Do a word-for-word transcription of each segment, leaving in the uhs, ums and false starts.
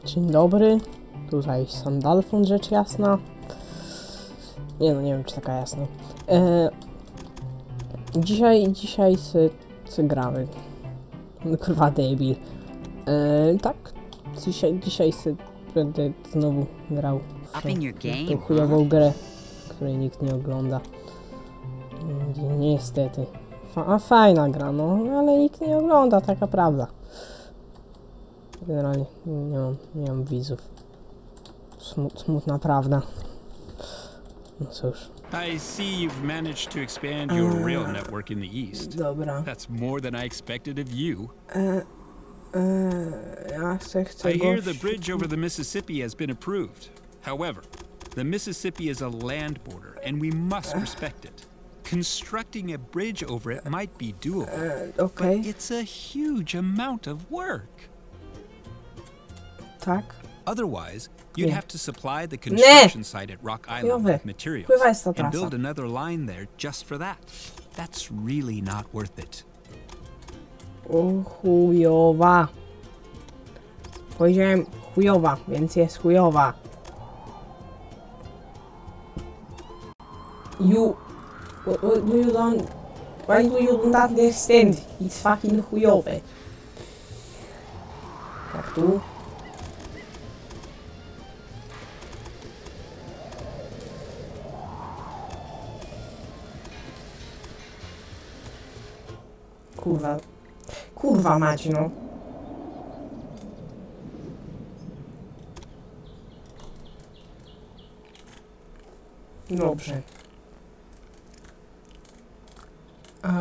Dzień dobry. Tutaj Sandalfon, rzecz jasna. Nie no, nie wiem czy taka jasna. E, dzisiaj, dzisiaj sy, sy gramy. No, kurwa debil. E, tak, dzisiaj, dzisiaj sy będę znowu grał w tą chujową grę, której nikt nie ogląda. Niestety. Fa a fajna gra, no, ale nikt nie ogląda, taka prawda. Generalnie nie mam, nie mam widzów. Smut, smutna prawda. No cóż. I see you've managed to expand your uh, rail network in the east. Dobra. That's more than I expected of you. Uh, uh, ja chcę, chcę I hear the bridge over the Mississippi has been approved. However, the Mississippi is a land border and we must respect it. Constructing a bridge over it might be doable, uh, okay. but it's a huge amount of work. Tak. Otherwise, you'd Nie. have to supply the construction Nie. site at Rock Island with materials and build another line there just for that. That's really not worth it. O chujowa. Powiedziałem chujowa, więc jest chujowa. You... What, what do you don't... Why do you don't understand? It's fucking chujowe. Tak tu. Kurwa. Kurwa mać, no. Dobrze. A...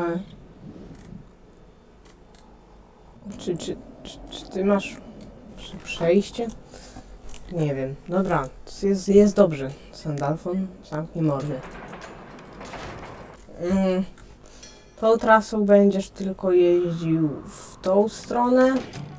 Czy, czy, czy, czy ty masz przejście? Nie wiem. Dobra, jest, jest dobrze. Sandalfon, zamknij mordę. Mm. Tą trasą będziesz tylko jeździł w tą stronę.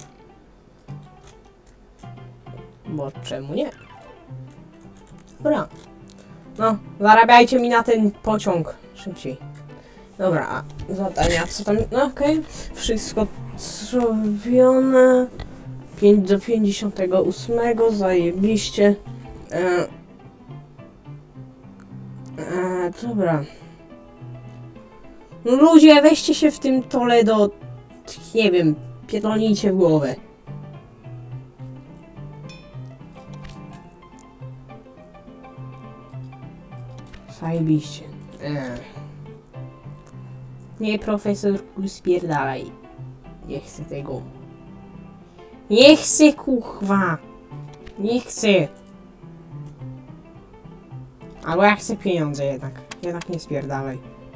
Bo czemu nie? Dobra. No, zarabiajcie mi na ten pociąg. Szybciej. Dobra, a zadania co tam? No okej. Okay. Wszystko zrobione. pięć do pięćdziesiątego ósmego. Zajebiście. E, e, dobra. No ludzie, weźcie się w tym Toledo, nie wiem, pierdolnijcie w głowę. Zajebiście. Ech. Nie, profesorku, spierdalaj. Nie chcę tego. Nie chcę, kuchwa. Nie chcę. Albo ja chcę pieniądze jednak. Jednak nie spierdalaj.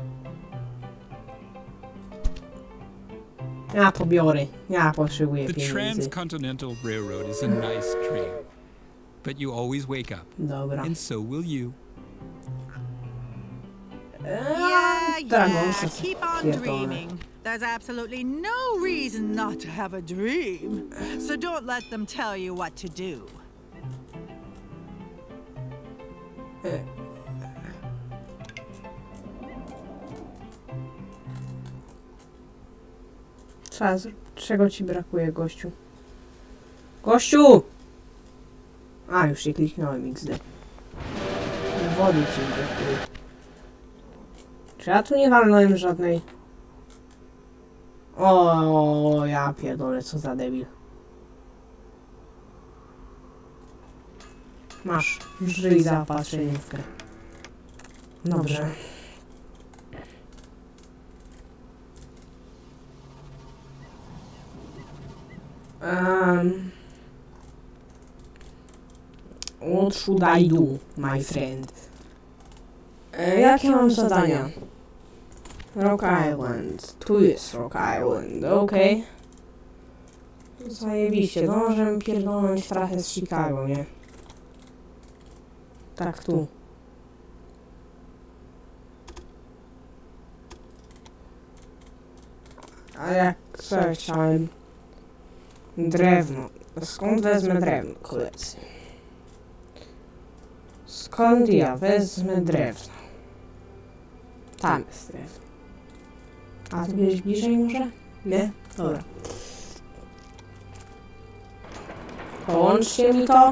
Ja to biorę. Ja potrzebuję pieniędzy. The Transcontinental Railroad is a nice dream, but you always wake up. Dobra. And so will you. Yeah, yeah, keep on dreaming. There's absolutely no reason not to have a dream. So don't let them tell you what to do. Czas, czego ci brakuje, gościu? Gościu! A, już się kliknąłem, X D. Wody ci brakuje. Czy ja tu nie walnąłem żadnej? O, ja pierdolę, co za debil. Masz, żyj zaopatrzeniówkę. Dobrze. Um, what should I do, my friend? E, jakie mam zadania? Rock Island. Tu jest Rock Island, okej. Okay. Zajebiście, no możemy pierdolnąć trochę z Chicago, nie? Tak, tu. A jak sobie chciałem? Drewno. Skąd wezmę drewno, koledzy? Skąd ja wezmę drewno? Tam jest drewno. A ty byłeś bliżej może? Nie? Dobra. Połączcie mi to.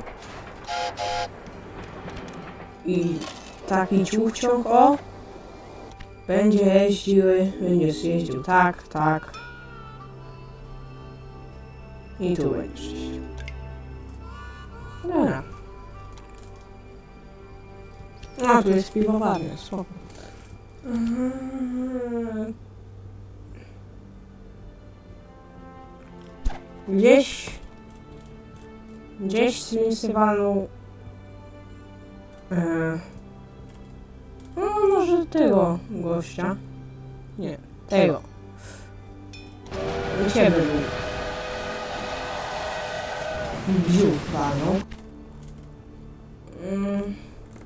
I taki ciuchciąg, o. Będzie jeździł, będziesz jeździł tak, tak. I tu będziesz jeździł. Dobra. No, tu jest piwowarnia, spoko. Gdzieś... Gdzieś zmisywaną... Yy, no, może tego gościa. Nie, tego. U ciebie był. Wziął panu. Yy.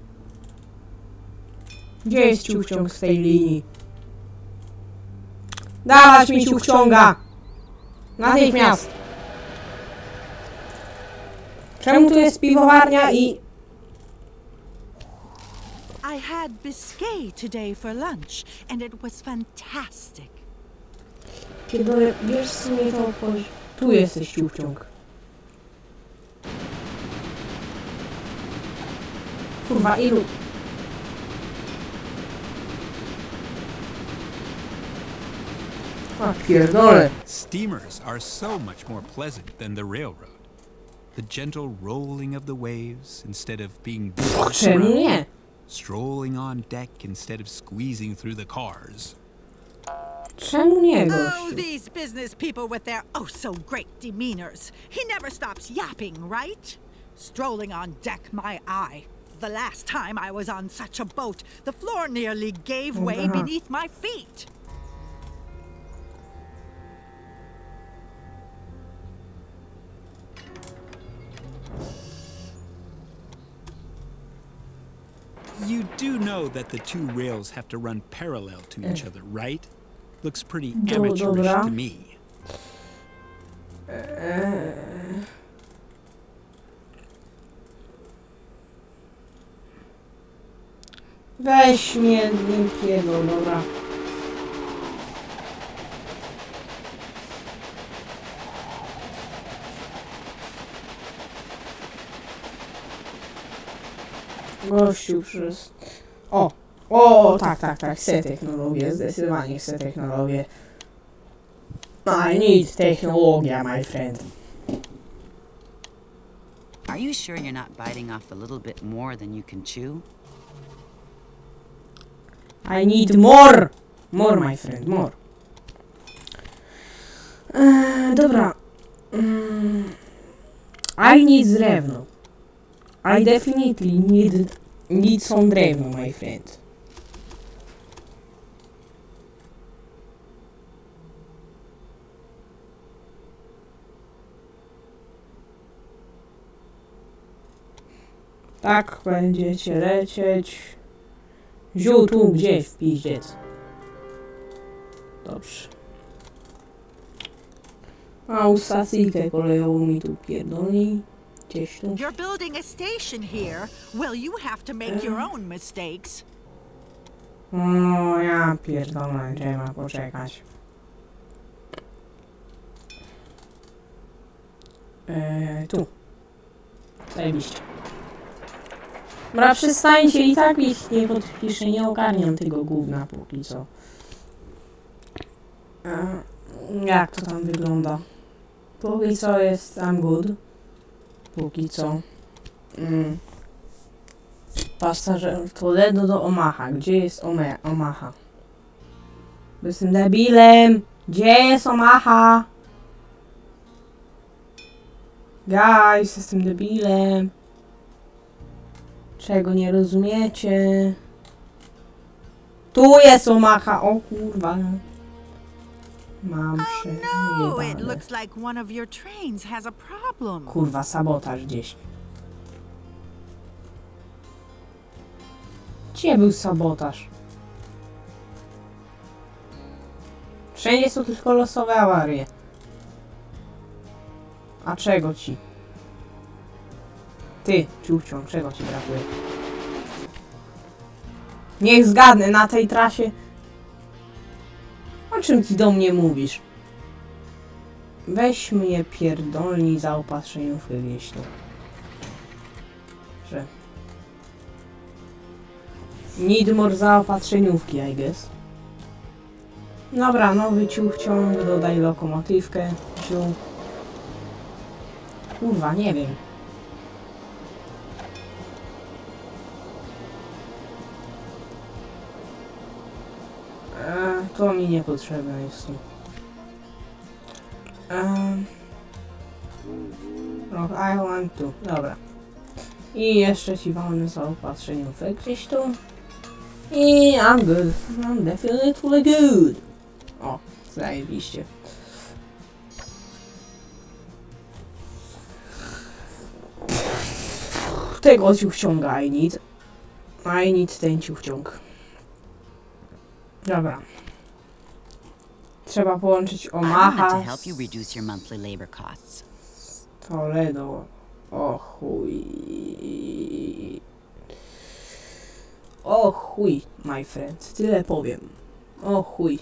Gdzie jest ciuchciąg z tej linii? Dawać mi ciuchciąga! Natychmiast! Czemu tu jest piwowarnia i... I had biscuit today for lunch, and it was fantastic. Kiedy wiesz, co mnie to obchodzi? Tu jesteś ciuchciąg. Kurwa, ilu? A pierdolę. Steamers are so much more pleasant than the railroad. The gentle rolling of the waves instead of being Czemu nie? strolling on deck instead of squeezing through the cars. Czemu nie, Oh, gościu? these business people with their oh so great demeanors. He never stops yapping, right? Strolling on deck, my eye. The last time I was on such a boat, the floor nearly gave way Uh-huh. beneath my feet. You do know that the two rails have to run parallel to each other, right? Looks pretty amateurish dobra. to me. Weź mnie miękkiego, dobra. Gościu przez... O! O, tak, tak, tak, chcę technologię, zdecydowanie chcę technologię. I need technologia, my friend. Are you sure you're not biting off a little bit more than you can chew? I need more! More, my friend, more. Eee, dobra. Mm. I need drewno. I definitely need, need some drewno, my friend. Tak będziecie lecieć. Ziół tu gdzieś w piździec. Dobrze. A u stacyjkę kolejową mi tu pierdoli. Gdzieś tu. You're building a station here. Well, you have to make your own mistakes. O, ja pierdolę, trzeba poczekać. Eee, tu. Zajebiście. Dobra, przestańcie i tak ich nie podpiszę, nie ogarniam tego gówna póki co. Eee, jak to tam wygląda? Póki co jest tam good. Póki co. Mm. Pasażer Toledo do Omaha. Gdzie jest Ome Omaha? Bo jestem debilem. Gdzie jest Omaha? Guys, jestem debilem. Czego nie rozumiecie? Tu jest Omaha. O kurwa. Mam się No, it jebane. looks like one of your trains has a problem. Kurwa, sabotaż gdzieś. Gdzie był sabotaż? Wszędzie są tylko losowe awarie. A czego ci? Ty, ciuchciąg, czego ci brakuje? Niech zgadnę, na tej trasie... O czym ty do mnie mówisz? Weź mnie pierdolni zaopatrzeniówkę gdzieś tu. Że... Need more zaopatrzeniówki, I guess. Dobra, nowy ciuchciąg, dodaj lokomotywkę. Ciu. Kurwa, nie wiem. Eee, to mi niepotrzebne jest tu. Eee, Rock Island tu, dobra. I jeszcze ci walny zaopatrzeniówek gdzieś tu. I I'm good. I'm definitely good. O, zajebiście. Tego ciuchciąga I need. I need ten ciuchciąg. Dobra. Trzeba połączyć Omaha z Toledo. O chuj. O chuj, my friend. Tyle powiem. O chuj.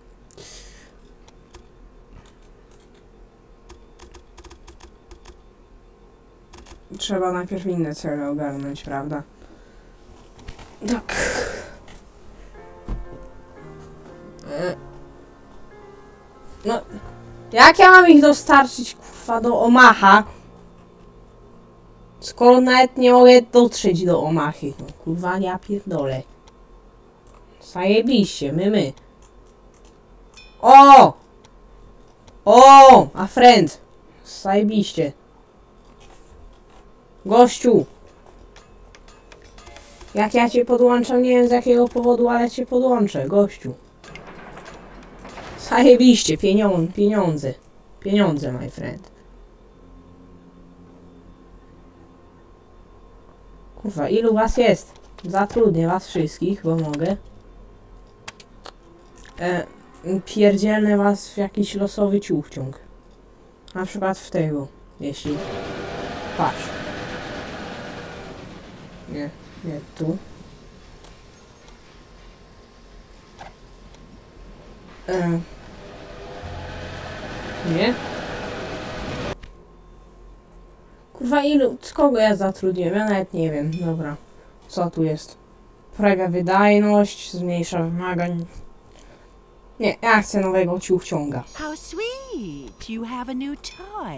Trzeba najpierw inne cele ogarnąć, prawda? Tak. No, jak ja mam ich dostarczyć, kurwa, do Omaha? Skoro nawet nie mogę dotrzeć do Omachy. No, kurwa, ja pierdolę. Zajebiście, my, my. O! O! A friend. Zajebiście. Gościu. Jak ja cię podłączam, nie wiem z jakiego powodu, ale cię podłączę, gościu. Zajebiście, pieniądze, pieniądze. Pieniądze, my friend. Kurwa, ilu was jest? Zatrudnię was wszystkich, bo mogę. E, pierdzielnę was w jakiś losowy ciuchciąg. Na przykład w tego, jeśli... Patrz. Nie, nie, tu. E, nie. Kurwa, ilu, z kogo ja zatrudniłem? Ja nawet nie wiem. Dobra. Co tu jest? Poprawia wydajność, zmniejsza wymagań. Nie, ja chcę nowego ciuchciąga. How sweet! You have a new toy.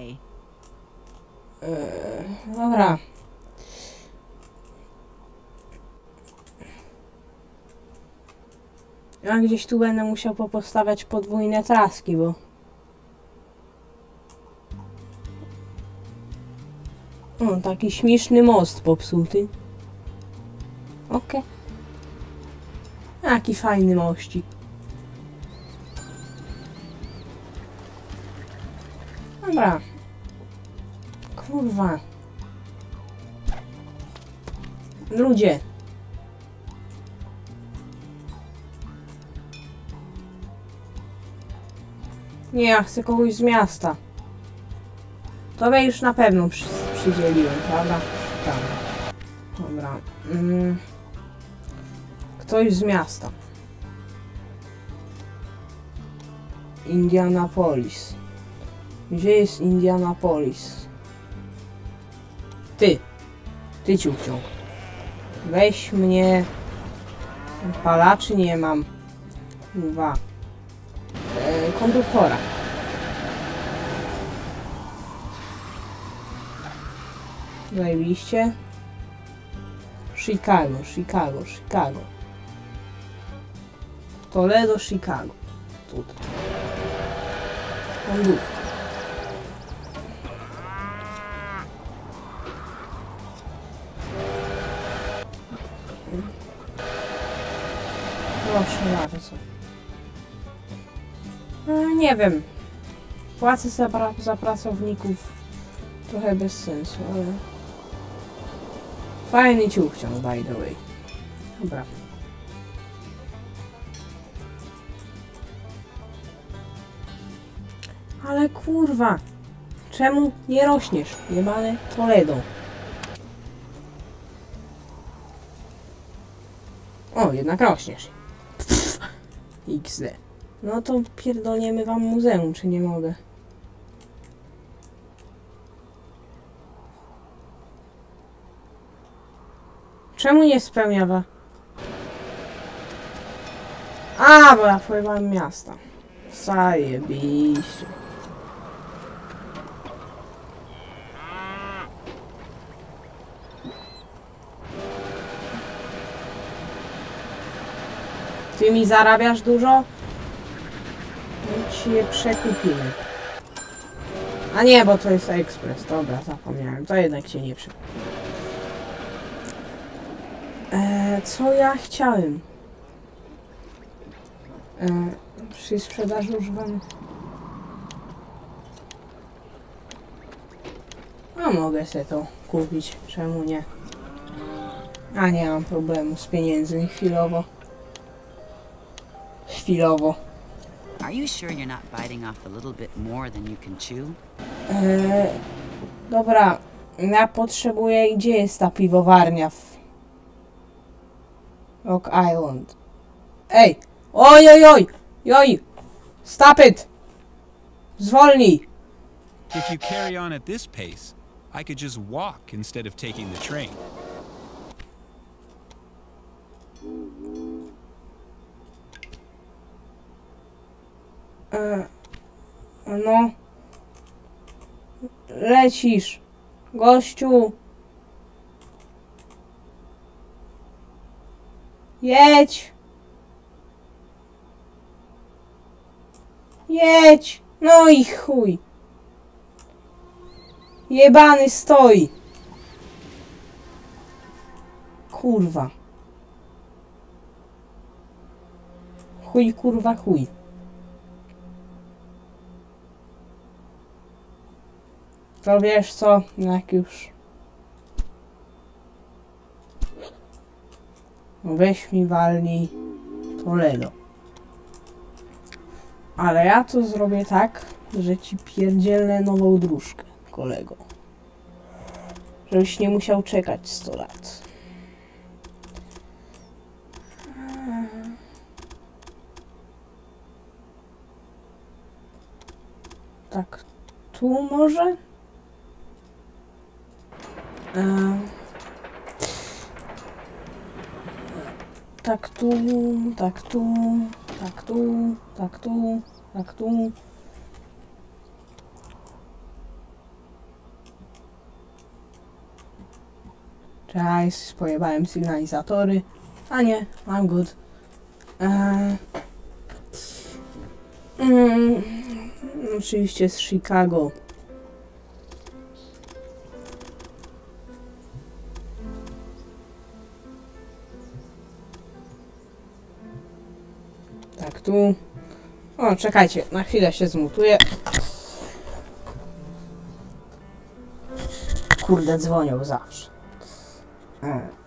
Eee, dobra. Ja gdzieś tu będę musiał popostawiać podwójne traski, bo... O, taki śmieszny most popsuty. Okej. Okay. Jaki fajny mościk. Dobra. Kurwa. Ludzie. Nie, ja chcę kogoś z miasta. Tobie już na pewno przy, przydzieliłem, prawda? Tak. Dobra. Mm. Ktoś z miasta. Indianapolis. Gdzie jest Indianapolis? Ty. Ty ciuchciąg. Weź mnie. Palaczy nie mam. Dwa. E, konduktora. Zajebiście. Chicago, Chicago, Chicago. Toledo, Chicago. Tutaj. Konduktor. Proszę bardzo. No, nie wiem. Płacę za, pra za pracowników trochę bez sensu, ale... Fajny ciuchciąg, by the way. Dobra. Ale kurwa! Czemu nie rośniesz? Jebane Toledo. O, jednak rośniesz. Pff, iks de. No to pierdolniemy wam muzeum, czy nie mogę? Czemu nie spełnia wa... A, bo ja pojechałem miasta. Zajebiście. Ty mi zarabiasz dużo? My ci je przekupimy. A nie, bo to jest ekspres. Dobra, zapomniałem. To jednak się nie przekupi. Eee, co ja chciałem? Eee, przy sprzedaży używanych. No mogę sobie to kupić. Czemu nie? A nie mam problemu z pieniędzmi chwilowo. Chwilowo. Are you sure you're not biting off a little bit more than you can chew? Eee, dobra, ja potrzebuję, gdzie jest ta piwowarnia w Rock Island? Ej! Oj, oj, oj! Oj! Stop it! Zwolnij! If you carry on at this pace, I could just walk instead of taking the train. Eee, no. Lecisz. Gościu. Jedź. Jedź. No i chuj. Jebany stoi. Kurwa. Chuj, kurwa, chuj. To wiesz co, jak już weź mi walnij Toledo. Ale ja to zrobię tak, że ci pierdzielę nową dróżkę, kolego. Żebyś nie musiał czekać sto lat. Tak, tu może? Eee, tak tu, tak tu, tak tu, tak tu, tak tu. Czekaj, pojebałem sygnalizatory. A nie, I'm good. Eee, mm, oczywiście z Chicago. Tak, tu. O, czekajcie, na chwilę się zmutuję. Kurde, dzwonią zawsze. E.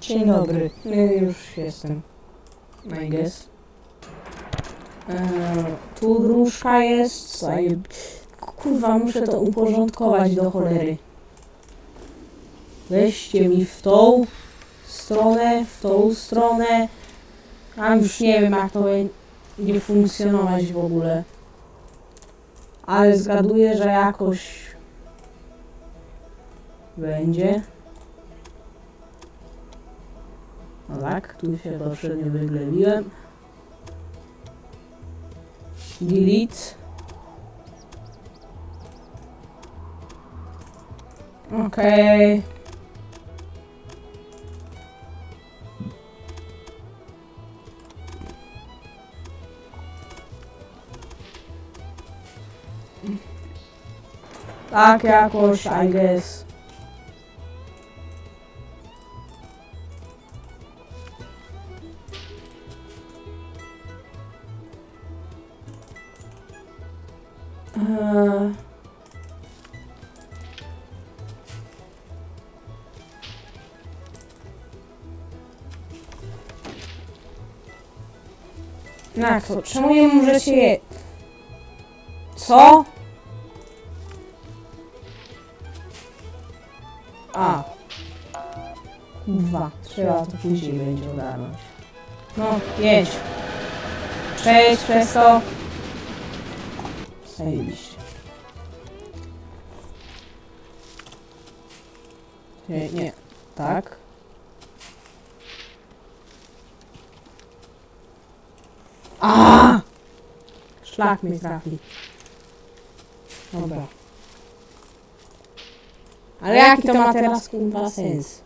Dzień dobry. Nie, już jestem. I guess. Eee, tu gruszka jest. Zajeb... Kurwa, muszę to uporządkować do cholery. Weźcie mi w tą stronę, w tą stronę. A już nie wiem, jak to będzie funkcjonować w ogóle. Ale zgaduję, że jakoś będzie. No tak, tu się poprzednio wyglebiłem. Delete. Okej. Okay. Tak jakoś, I guess. Eee. Jak to? Czemu nie możecie je... Co? A. Kurwa, trzeba to później będzie ogarnąć. No, jedź. Przejdź przez to. Zajebiście. Nie, nie. Tak. A! Szlak mnie trafi. Dobra. Ale jaki to ma teraz kurwa sens?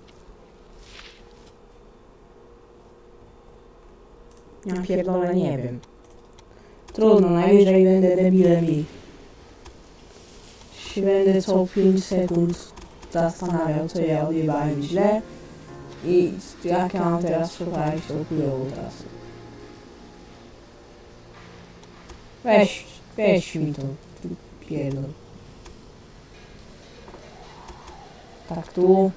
Ja pierdolę, nie wiem. Trudno, najwyżej będę debilem i się będę co pięć sekund zastanawiał, co ja odjebałem źle i jak ja mam teraz poprawić to chujowo teraz. Weź, weź mi to, pierdol. Tak tu.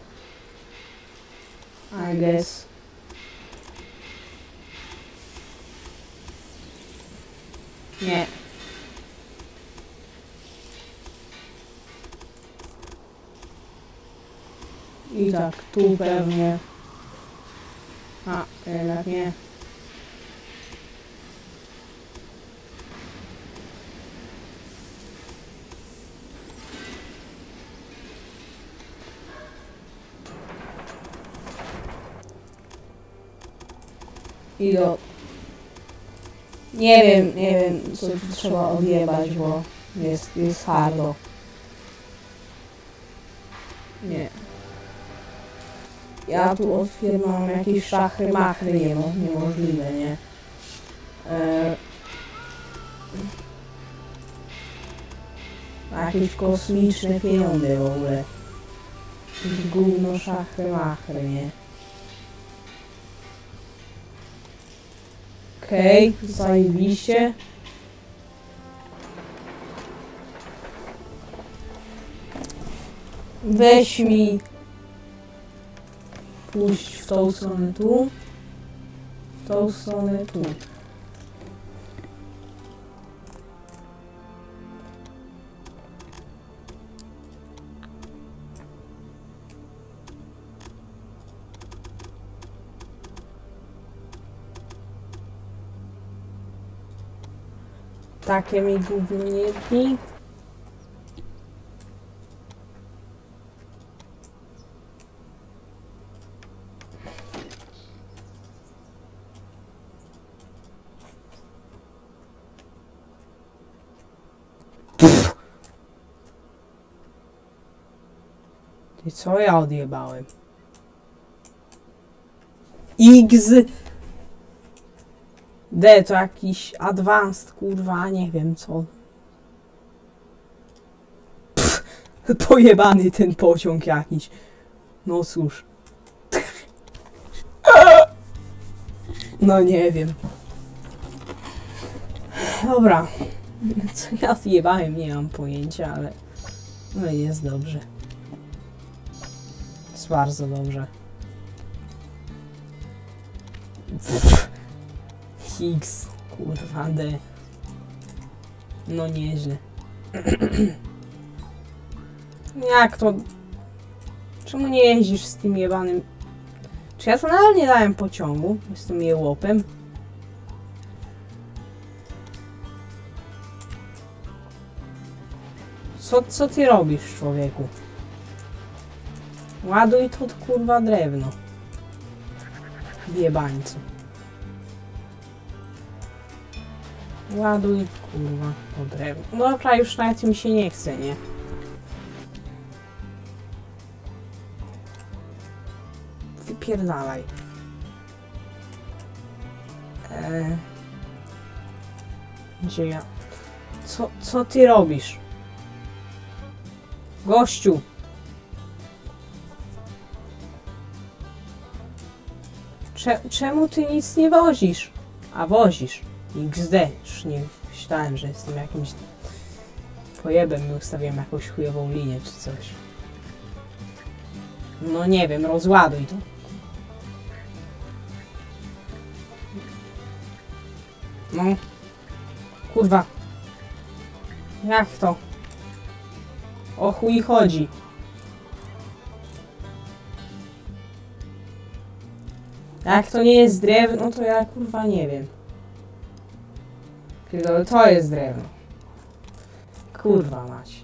I guess. Nie. I tak, tu pewnie. A, jednak nie. I do... Nie wiem, nie wiem, co tu trzeba odjebać, bo jest, jest hardo. Nie. Ja tu otwieram jakieś szachy machry, nie, niemożliwe, nie? Eee, jakieś kosmiczne pieniądze w ogóle. Jakieś gówno szachy machry, nie? Okej, okay, zajebiście. Weź mi pójść w tą stronę tu, w tą stronę tu. Takie mi gówno nie dni. I co ja odjebałem? X D to jakiś advanced, kurwa, nie wiem co. Pff, pojebany ten pociąg jakiś. No cóż. No nie wiem. Dobra. Co ja zjebałem, nie mam pojęcia, ale... No jest dobrze. Jest bardzo dobrze. X, kurwa D. No nieźle. Jak to? Czemu nie jeździsz z tym jebanym? Czy ja to nadal nie dałem pociągu? Z tym jełopem? Co, co ty robisz, człowieku? Ładuj to kurwa drewno. Jebańcu. Ładuj kurwa to drewno. Dobra, już nawet mi się nie chce, nie? Wypierdalaj. Eee. Gdzie ja? Co, co ty robisz? Gościu! Cze czemu ty nic nie wozisz? A wozisz. iks de. Już nie myślałem, że jestem jakimś pojebem i ustawiam jakąś chujową linię czy coś. No nie wiem, rozładuj to. No. Kurwa. Jak to? O chuj chodzi. Jak to nie jest drewno, to ja kurwa nie wiem. Pierdolę, to jest drewno. Kurwa mać.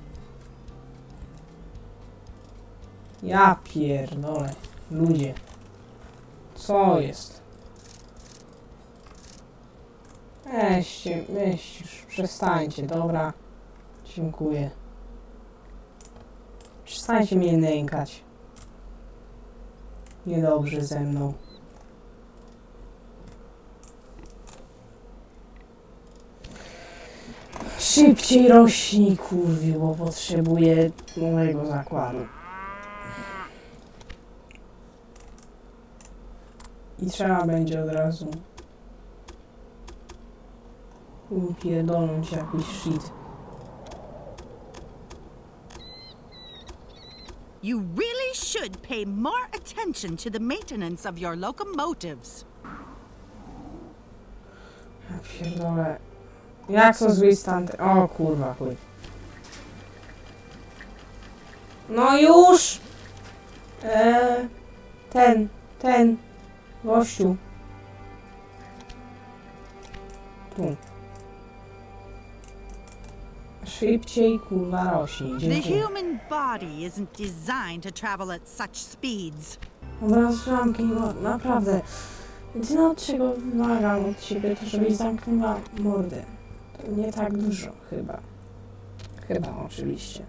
Ja pierdolę. Ludzie. Co jest? Weźcie, weźcie, już przestańcie, dobra. Dziękuję. Przestańcie mnie nękać. Niedobrze ze mną. Szybciej rośnij, kurwi, bo potrzebuję nowego zakładu. I trzeba będzie od razu upierdolnąć jakiś shit. You really should pay more attention to the maintenance of your locomotives. Ja pierdolę. Jak są zły stan... O kurwa, chuj. No już! Eee, ten, ten. Gościu. Tu. Szybciej, kurwa, rośnij. The human body isn't designed to travel at such speeds. Dobra, zamknij go, naprawdę. Jedyne od czego wymagam od ciebie, to żebyś zamknęła mordę. To nie tak dużo, chyba. Chyba, oczywiście.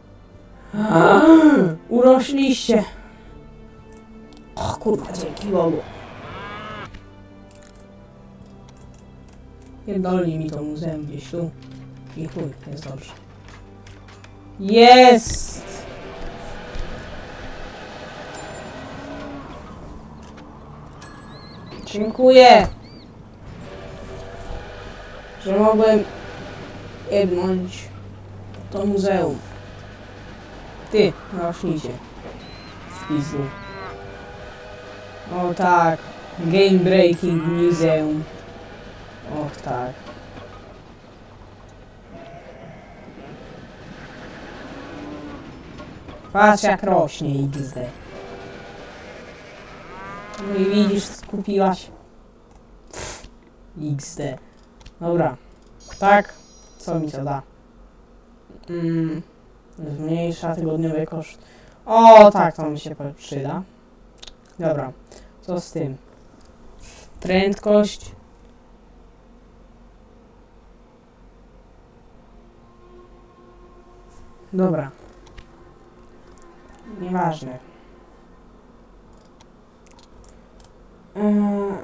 Urośliście! Och, kurwa, dzięki Bogu. Pierdolnij mi to muzeum gdzieś tu. I chuj, jest dobrze. Jest! Dziękuję! Że mogłem jebnąć to muzeum. Ty, rośnijcie. W pizdu. O tak. Game Breaking Museum. Och tak. Patrz jak rośnie iks de. No i widzisz, skupiłaś. Pff, iks de. Dobra. Tak? Co mi to da? Mm, zmniejsza tygodniowy koszt. O, tak, to mi się przyda. Dobra. Co z tym? Prędkość. Dobra. Nieważne. Eee...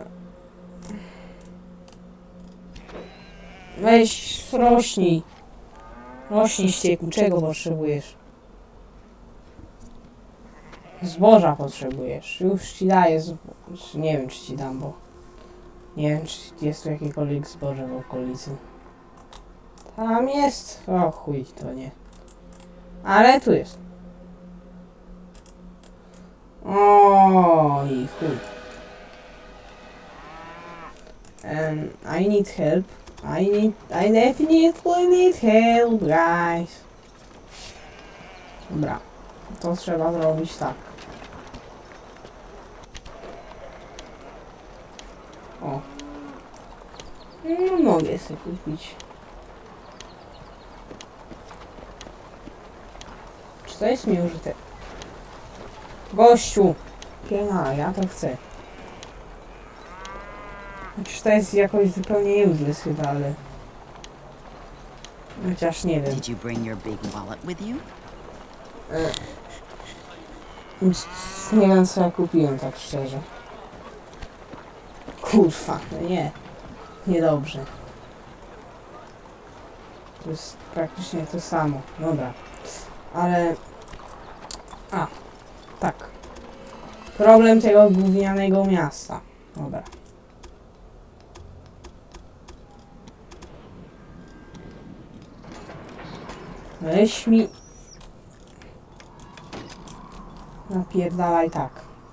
Weź, rośnij. Rośnij, ścieku. Czego potrzebujesz? Zboża potrzebujesz. Już ci daję zboże. Nie wiem, czy ci dam, bo... Nie wiem, czy jest tu jakiekolwiek zboże w okolicy. Tam jest. O chuj, to nie. Ale tu jest. O i chuj. Um, I need help. I need, I definitely need help, guys. Dobra, to trzeba zrobić tak. O. No, mogę sobie kupić. Czy to jest mi użyte? Gościu! Piena, ja to chcę. Chociaż to jest jakoś zupełnie useless chyba, ale... Chociaż nie wiem. Did you bring your big wallet with you? E, nie wiem co ja kupiłem, tak szczerze. Kurwa, no nie. Niedobrze. To jest praktycznie to samo. Dobra. Ale... A. Tak. Problem tego gównianego miasta. Dobra. Weź mi... Napierdalaj tak.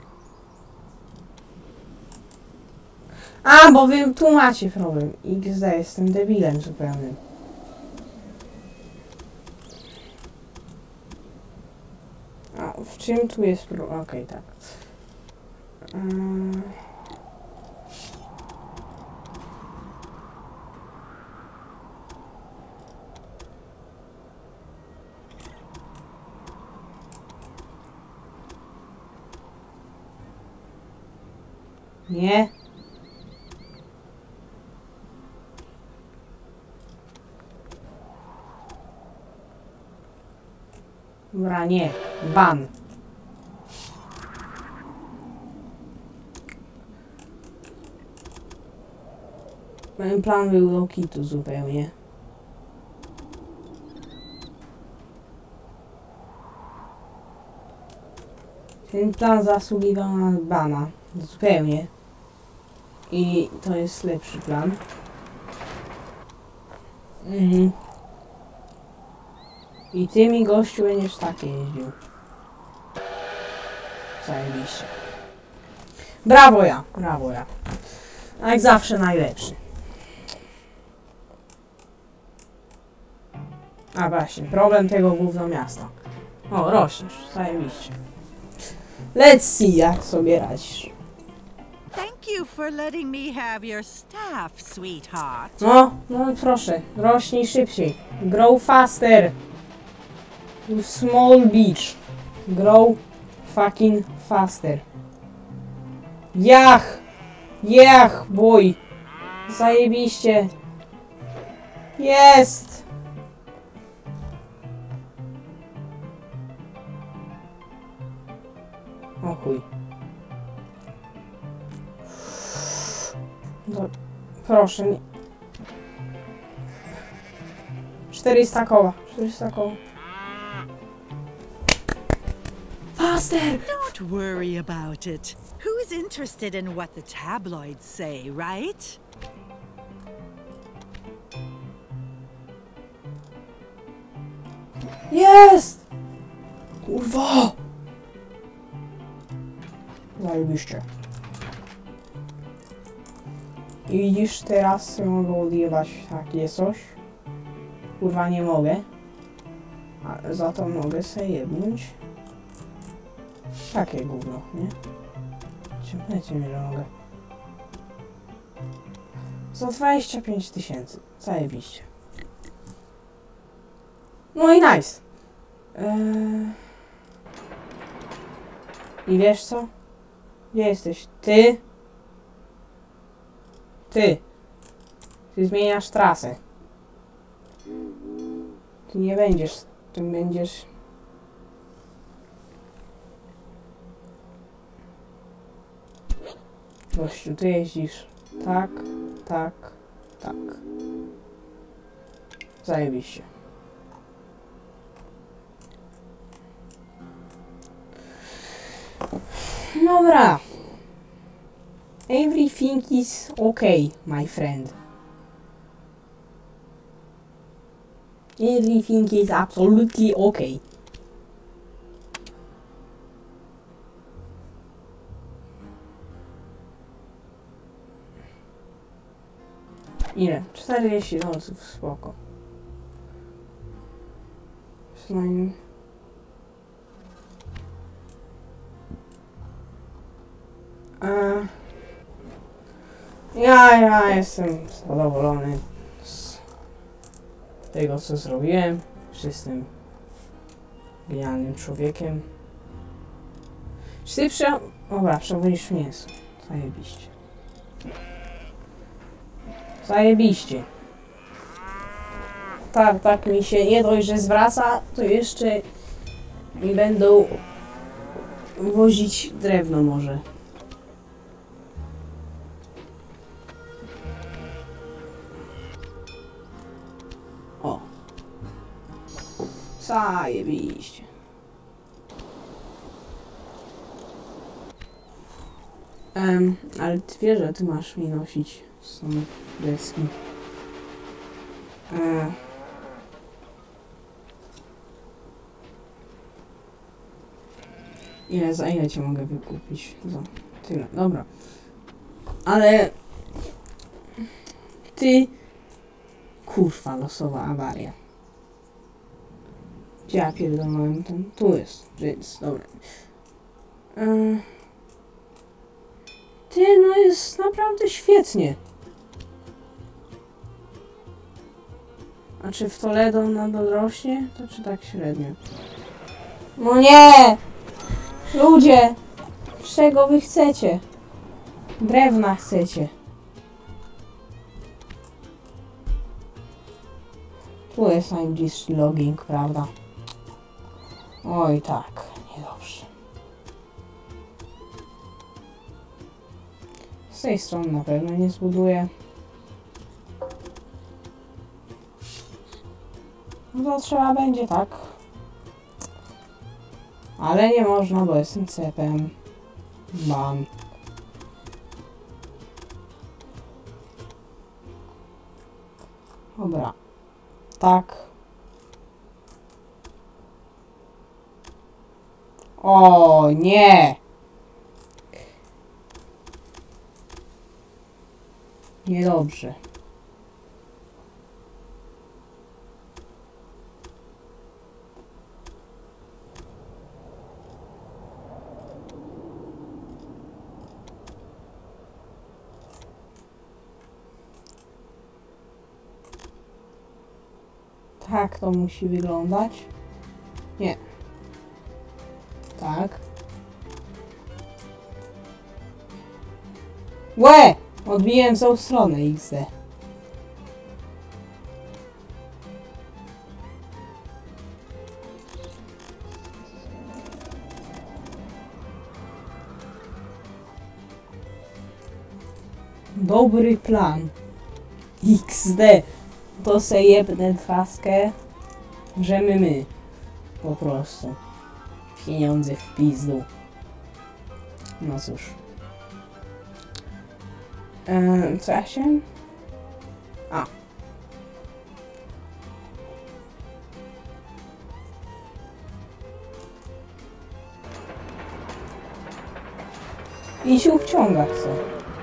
A, bo wy tu macie problem. iks de, jestem debilem zupełnym. A, w czym tu jest problem? Okej, okay, tak. Um... Nie. Dobra, nie. Ban. Mój plan był do kitu zupełnie. Ten plan zasługiwał na bana. Zupełnie. I to jest lepszy plan. Mhm. I ty mi, gościu, będziesz tak jeździł. Zajebiście. Brawo ja, brawo ja. Jak zawsze najlepszy. A właśnie, problem tego głównego miasta. O, rośniesz, zajebiście. Let's see, jak sobie radzisz. Thank you for letting me have your staff, sweetheart. No, no proszę, rośnij szybciej. Grow faster. You small beach. Grow fucking faster. Jach! Jach, boy! Zajebiście! Jest! O chuj. Do... Proszę, nie... czterysta koła, czterysta koła. Faster! Don't worry about it. Who's interested in what the tabloids say, right? Jest! Kurwa! Zajebiście. I widzisz, teraz mogę odjebać takie coś. Kurwa, nie mogę. A za to mogę sobie jebnąć. Takie gówno, nie? Ciągnęcie mnie, że mogę. Za dwadzieścia pięć tysięcy. Zajebiście. No i nice. Eee... I wiesz co? Gdzie jesteś? Ty? Ty. Ty zmieniasz trasę. Ty nie będziesz. Ty będziesz... Gościu, ty jeździsz. Tak, tak, tak. Zajebiście. Dobra. Everything is okay, my friend. Everything is absolutely okay. Ile? czterdzieści dolców, spoko. Przynajmniej... Eee, ja, ja jestem zadowolony z tego, co zrobiłem. Że jestem genialnym człowiekiem. Czy ty prze... Dobra, przewolisz mięso. Zajebiście. Zajebiście. Tak, tak mi się nie dość, że zwraca, to jeszcze mi będą wozić drewno może. O. Zajebiście. Um, ale ty wiesz, że ty masz mi nosić są deski. E. Ile, za ile cię mogę wykupić? Za tyle, dobra. Ale... Ty... Kurwa, losowa awaria. Gdzie ja pierdolnąłem ten? Tu jest, więc dobra. E. Ty, no jest naprawdę świetnie. A czy w Toledo nadal rośnie? To czy tak średnio? No nie! Ludzie! Czego wy chcecie? Drewna chcecie. Tu jest najbliższy logging, prawda? Oj tak, niedobrze. Z tej strony na pewno nie zbuduję. No to trzeba będzie tak. Ale nie można, bo jestem cepem. Mam. Dobra. Tak. O nie! Niedobrze. Tak to musi wyglądać. Nie. Tak. Łe! Odbiłem z tą stronę X D. Dobry plan. X D. To se jebnę traskę, że my my. Po prostu. Pieniądze w pizdu. No cóż. Eee, co ja się? A. I się wciąga chcę.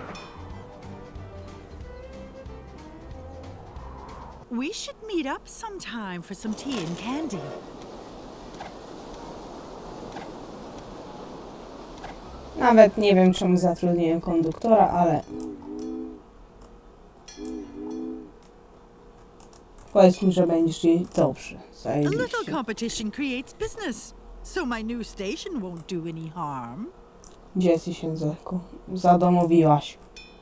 We should meet up sometime for some tea and candy. Nawet nie wiem, czemu zatrudniłem konduktora, ale... Powiedz mi, że będziesz jej dobrze. A little competition creates business, so my new station won't do any harm. Gdzie ty się zadomowiłaś?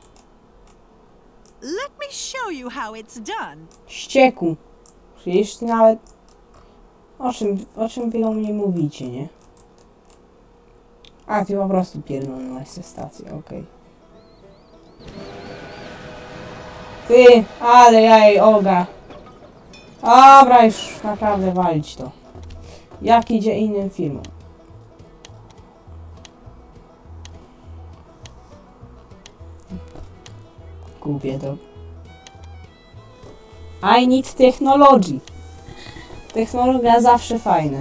Let me show you how it's done. Ścieku. Przecież ty nawet... O czym, o czym wy o mnie mówicie, nie? A, ty po prostu pierdolnąłeś ze stacji, okej. Okay. Ty, ale ja jej oga. Dobra, już naprawdę walić to. Jak idzie innym filmom? Głupie to. I need technology. Technologia zawsze fajna.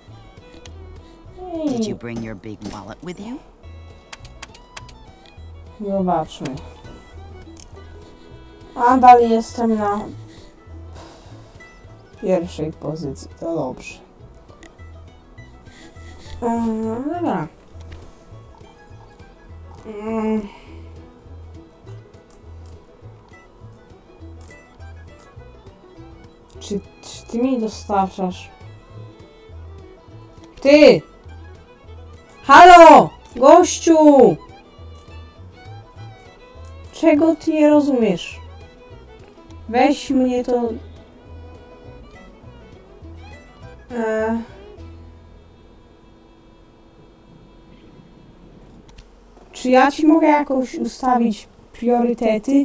Did you bring your big wallet with you? Zobaczmy. A dalej jestem na pierwszej pozycji, to dobrze. Um, dobra. Um. Czy, czy ty mi dostarczasz? Ty! Halo! Gościu! Czego ty nie rozumiesz? Weź mnie to... Eee... Czy ja ci mogę jakoś ustawić priorytety?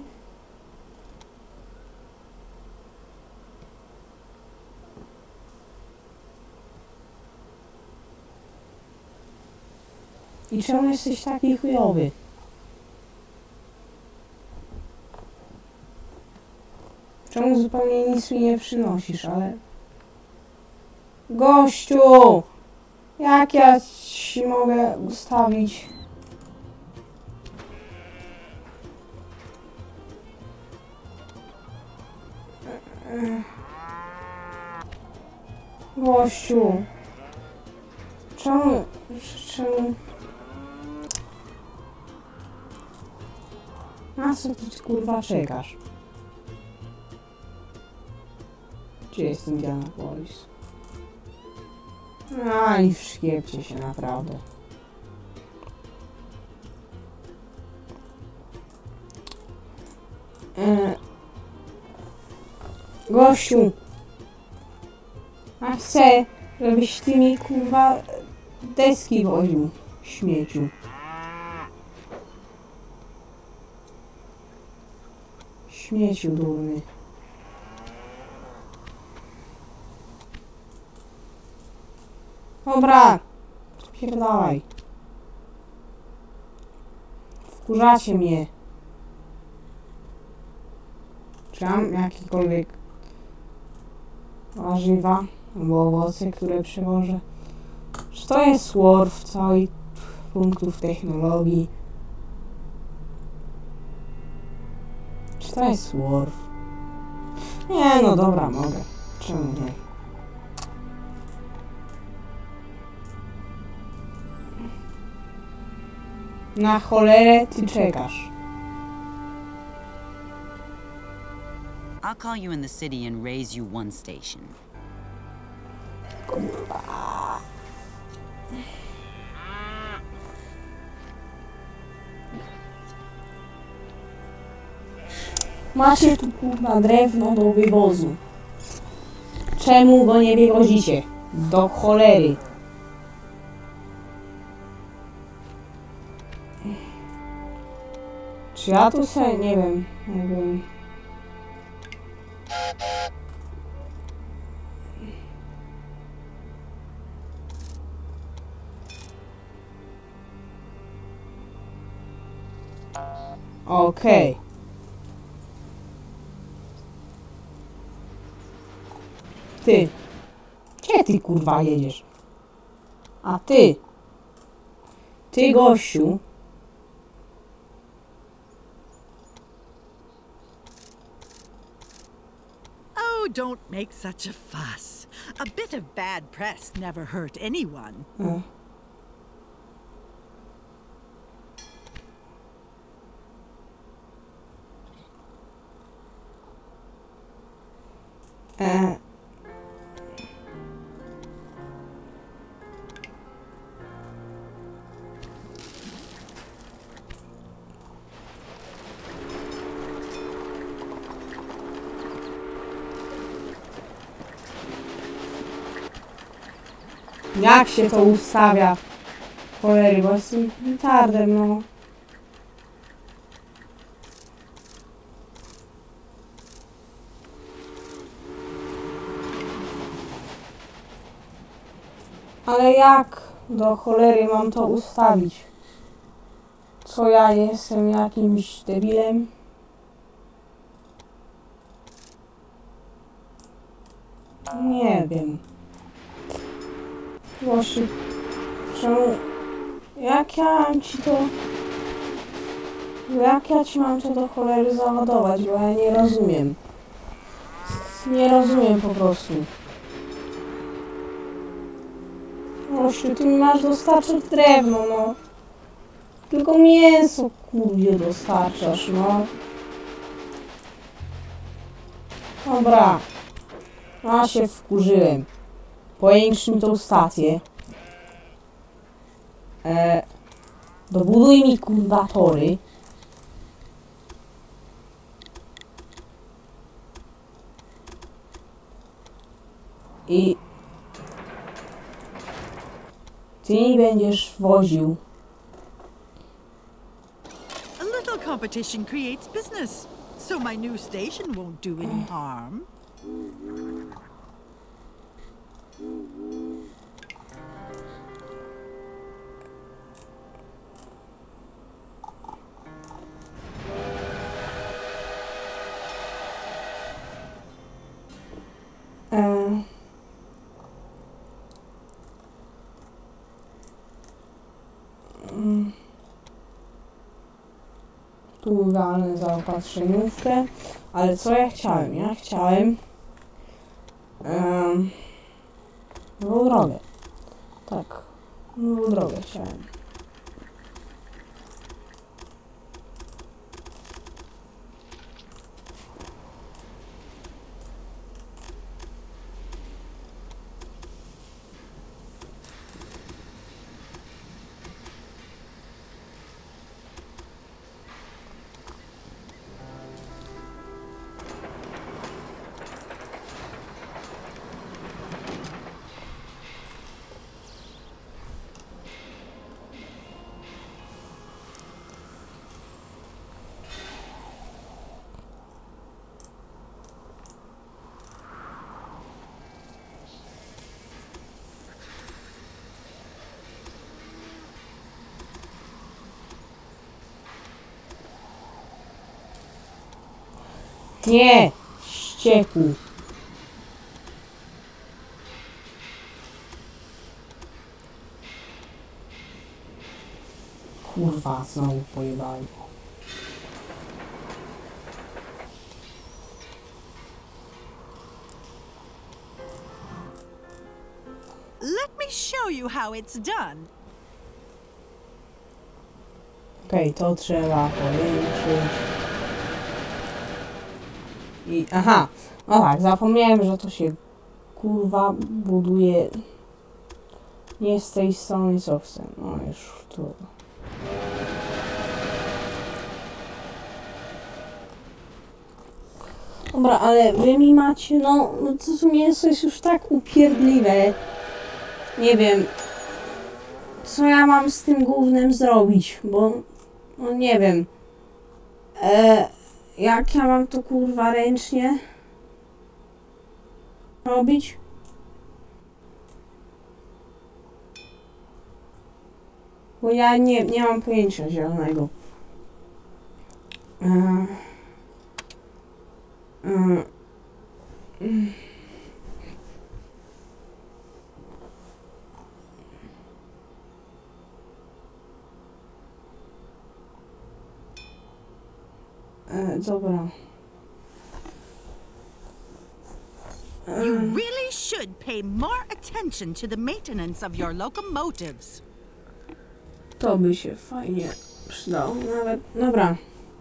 I czemu jesteś taki chujowy? Czemu zupełnie nic mi nie przynosisz, ale... Gościu! Jak ja ci mogę ustawić? Gościu! Czemu... Czemu... Na co ty kurwa czekasz? Gdzie jest Indianapolis? A i wszkiepcie się naprawdę. E... Gościu! A chcę, żebyś ty mi kurwa deski woził, śmieciu. Śmieciu durny. Dobra, spierdalaj. Wkurzacie mnie. Czy mam jakiekolwiek warzywa albo owoce, które przywożę? Czy to jest Worf całych punktów technologii? Czy to jest Worf? Nie, no dobra, mogę. Czemu nie? Na cholerę ty czekasz. I'll call you in the city and raise you one station. Kurwa. Macie tu kurwa drewno do wywozu. Czemu go nie wywozicie? Do cholery. Czy ja tu sobie, nie wiem, nie wiem. Okej. Okay. Ty. Gdzie ty kurwa jedziesz? A ty. Ty gościu. Oh, don't make such a fuss. A bit of bad press never hurt anyone. Hmm. E. Jak się to ustawia? Cholery, bo jestem retardem, no. Ale jak do cholery mam to ustawić? Co ja jestem jakimś debilem? Nie wiem. Właśnie, czemu... Jak ja mam ci to Jak ja ci mam to do cholery załadować, bo ja nie rozumiem. Nie rozumiem po prostu. Ościu, ty mi masz dostarczyć drewno, no. Tylko mięso, kurwie, dostarczasz, no. Dobra. A się wkurzyłem. Powiększ mi tą stację. E, dobuduj mi, kurwa, tory. I ty mi będziesz woził. A little competition creates business, so my new station won't do any harm. E, mm. Tu walnę zaopatrzeniówkę, ale co ja chciałem? Ja chciałem um, nową drogę. Tak, nową drogę chciałem. Nie! Ścieku! Kurwa, znowu pojebałem. Let me show you how it's done. Okej, okay, to trzeba powiększyć. I aha, no tak, zapomniałem, że to się kurwa buduje nie z tej strony, co chcę. No już tu. Dobra, ale wy mi macie, no, no to mięso jest już tak upierdliwe. Nie wiem, co ja mam z tym gównem zrobić, bo, no nie wiem. E, jak ja mam to kurwa ręcznie robić? Bo ja nie, nie mam pojęcia zielonego. E, e, e, dobra. You really should pay more attention to the maintenance of your locomotives. To by się fajnie przydało. Nawet, dobra.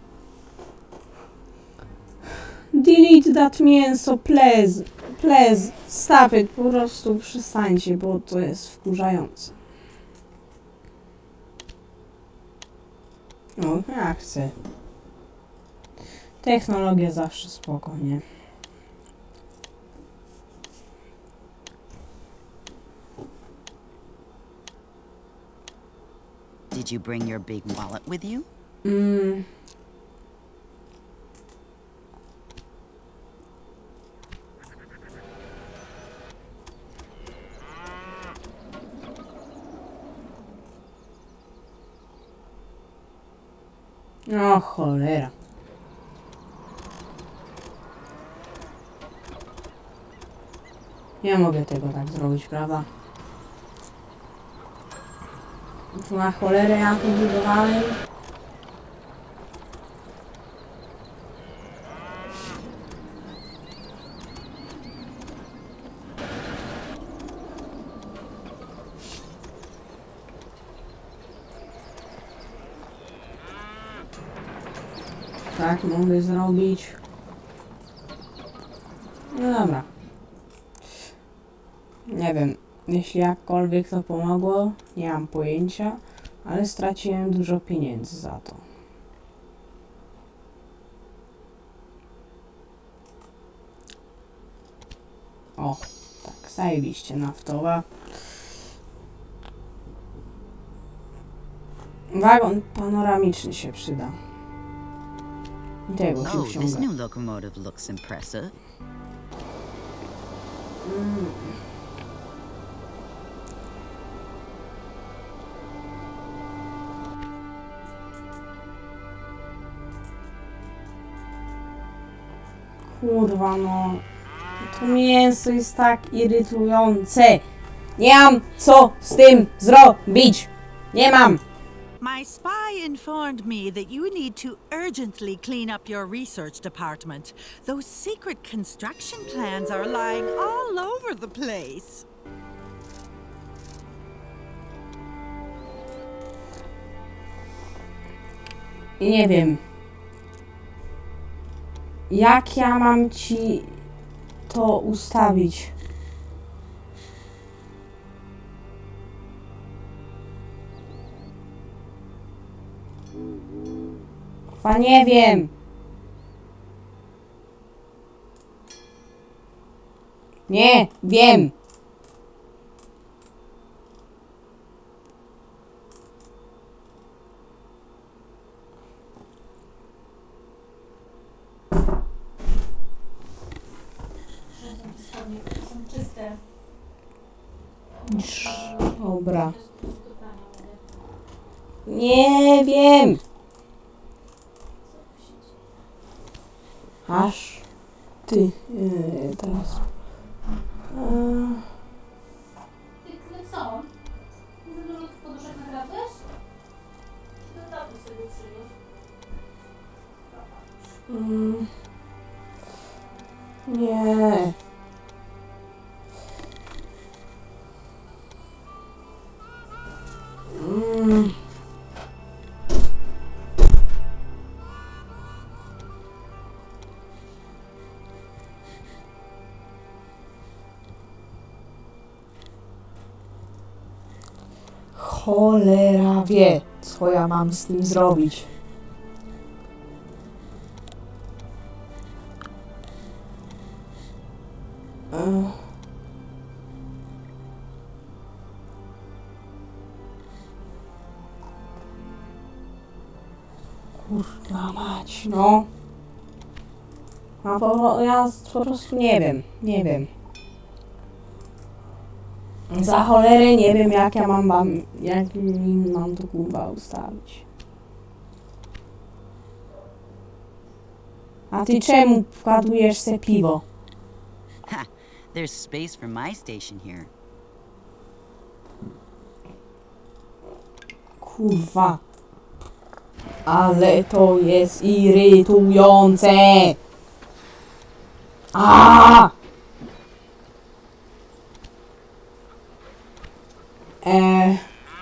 Delete that mięso, please. Please. Stop it. Po prostu przestańcie, bo to jest wkurzające. No, ja chcę. Technologia zawsze spoko, nie? Did you bring your big wallet with you? Mm. O cholera. Nie mogę tego tak zrobić, prawda? Tu na cholerę ja tu budowałem. tak mogę zrobić. No dobra. Nie wiem, jeśli jakkolwiek to pomogło, nie mam pojęcia, ale straciłem dużo pieniędzy za to. O, tak, zajebiście naftowa. Wagon panoramiczny się przyda. Tego się Oh, this wsiąga. new locomotive looks impressive. Mm. Kurwa no. To mięso jest tak irytujące. Nie mam co z tym zrobić. Nie mam. My spy informed me that you need to urgently clean up your research department. Those secret construction plans are lying all over the place. Nie wiem. Jak ja mam ci to ustawić? Chyba nie wiem. Nie wiem. Dobra. Nie wiem. Aż ty yy, teraz. Yy. Ty co? Nie za dużo tych poduszek nakradłeś? Czy to tatu sobie przyniósł? Yy. Nie. Mm. Cholera wie, co ja mam z tym zrobić. Ech. Kurwa mać, no. A po, ja po prostu nie wiem, nie wiem. Za cholerę nie wiem, jak ja mam wam, jak mi mam to kurwa ustawić. A ty czemu wkładujesz se piwo? Ha! There's space for my station here. Kurwa. Ale to jest irytujące. A! E.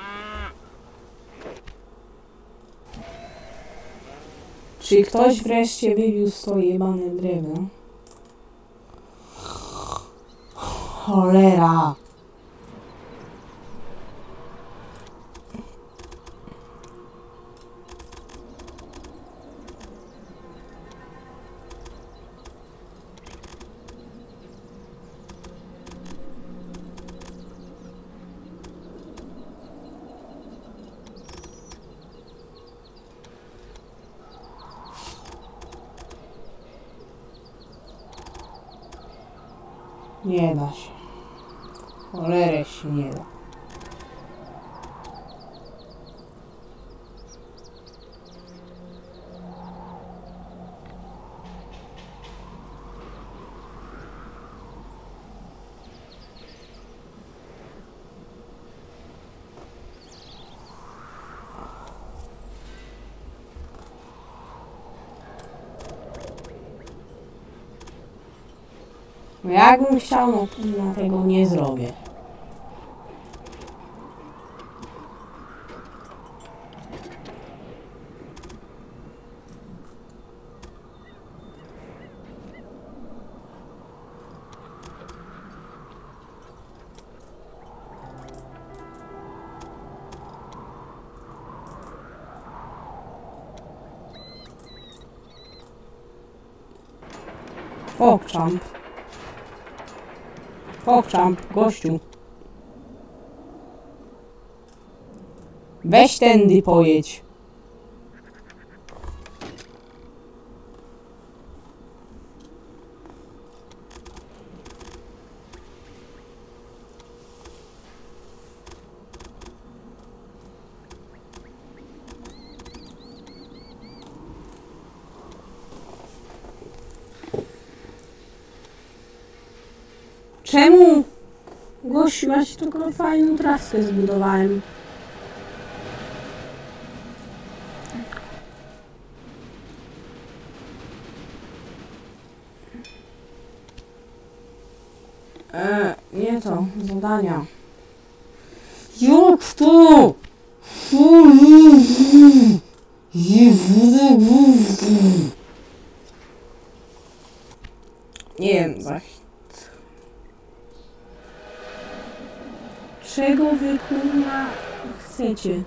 Czy ktoś wreszcie wywiózł to jebane drewno? Cholera. Nie da się. Cholerę się nie da. No jakbym chciał, no kurwa, tego nie zrobię. Pogchamp. Pogchamp, gościu. Weź tędy pojedź. Czemu? Gościu, ja ci tylko fajną traskę zbudowałem. Eee, nie to, zadania. Jak to? Nie wiem, za czego wy kurwa chcecie?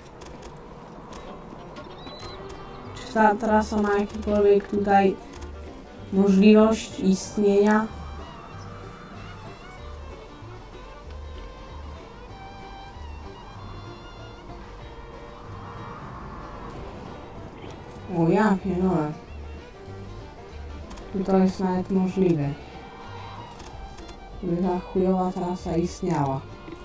Czy ta trasa ma jakąkolwiek tutaj możliwość istnienia? O ja pierdolę. To jest nawet możliwe. By ta chujowa trasa istniała.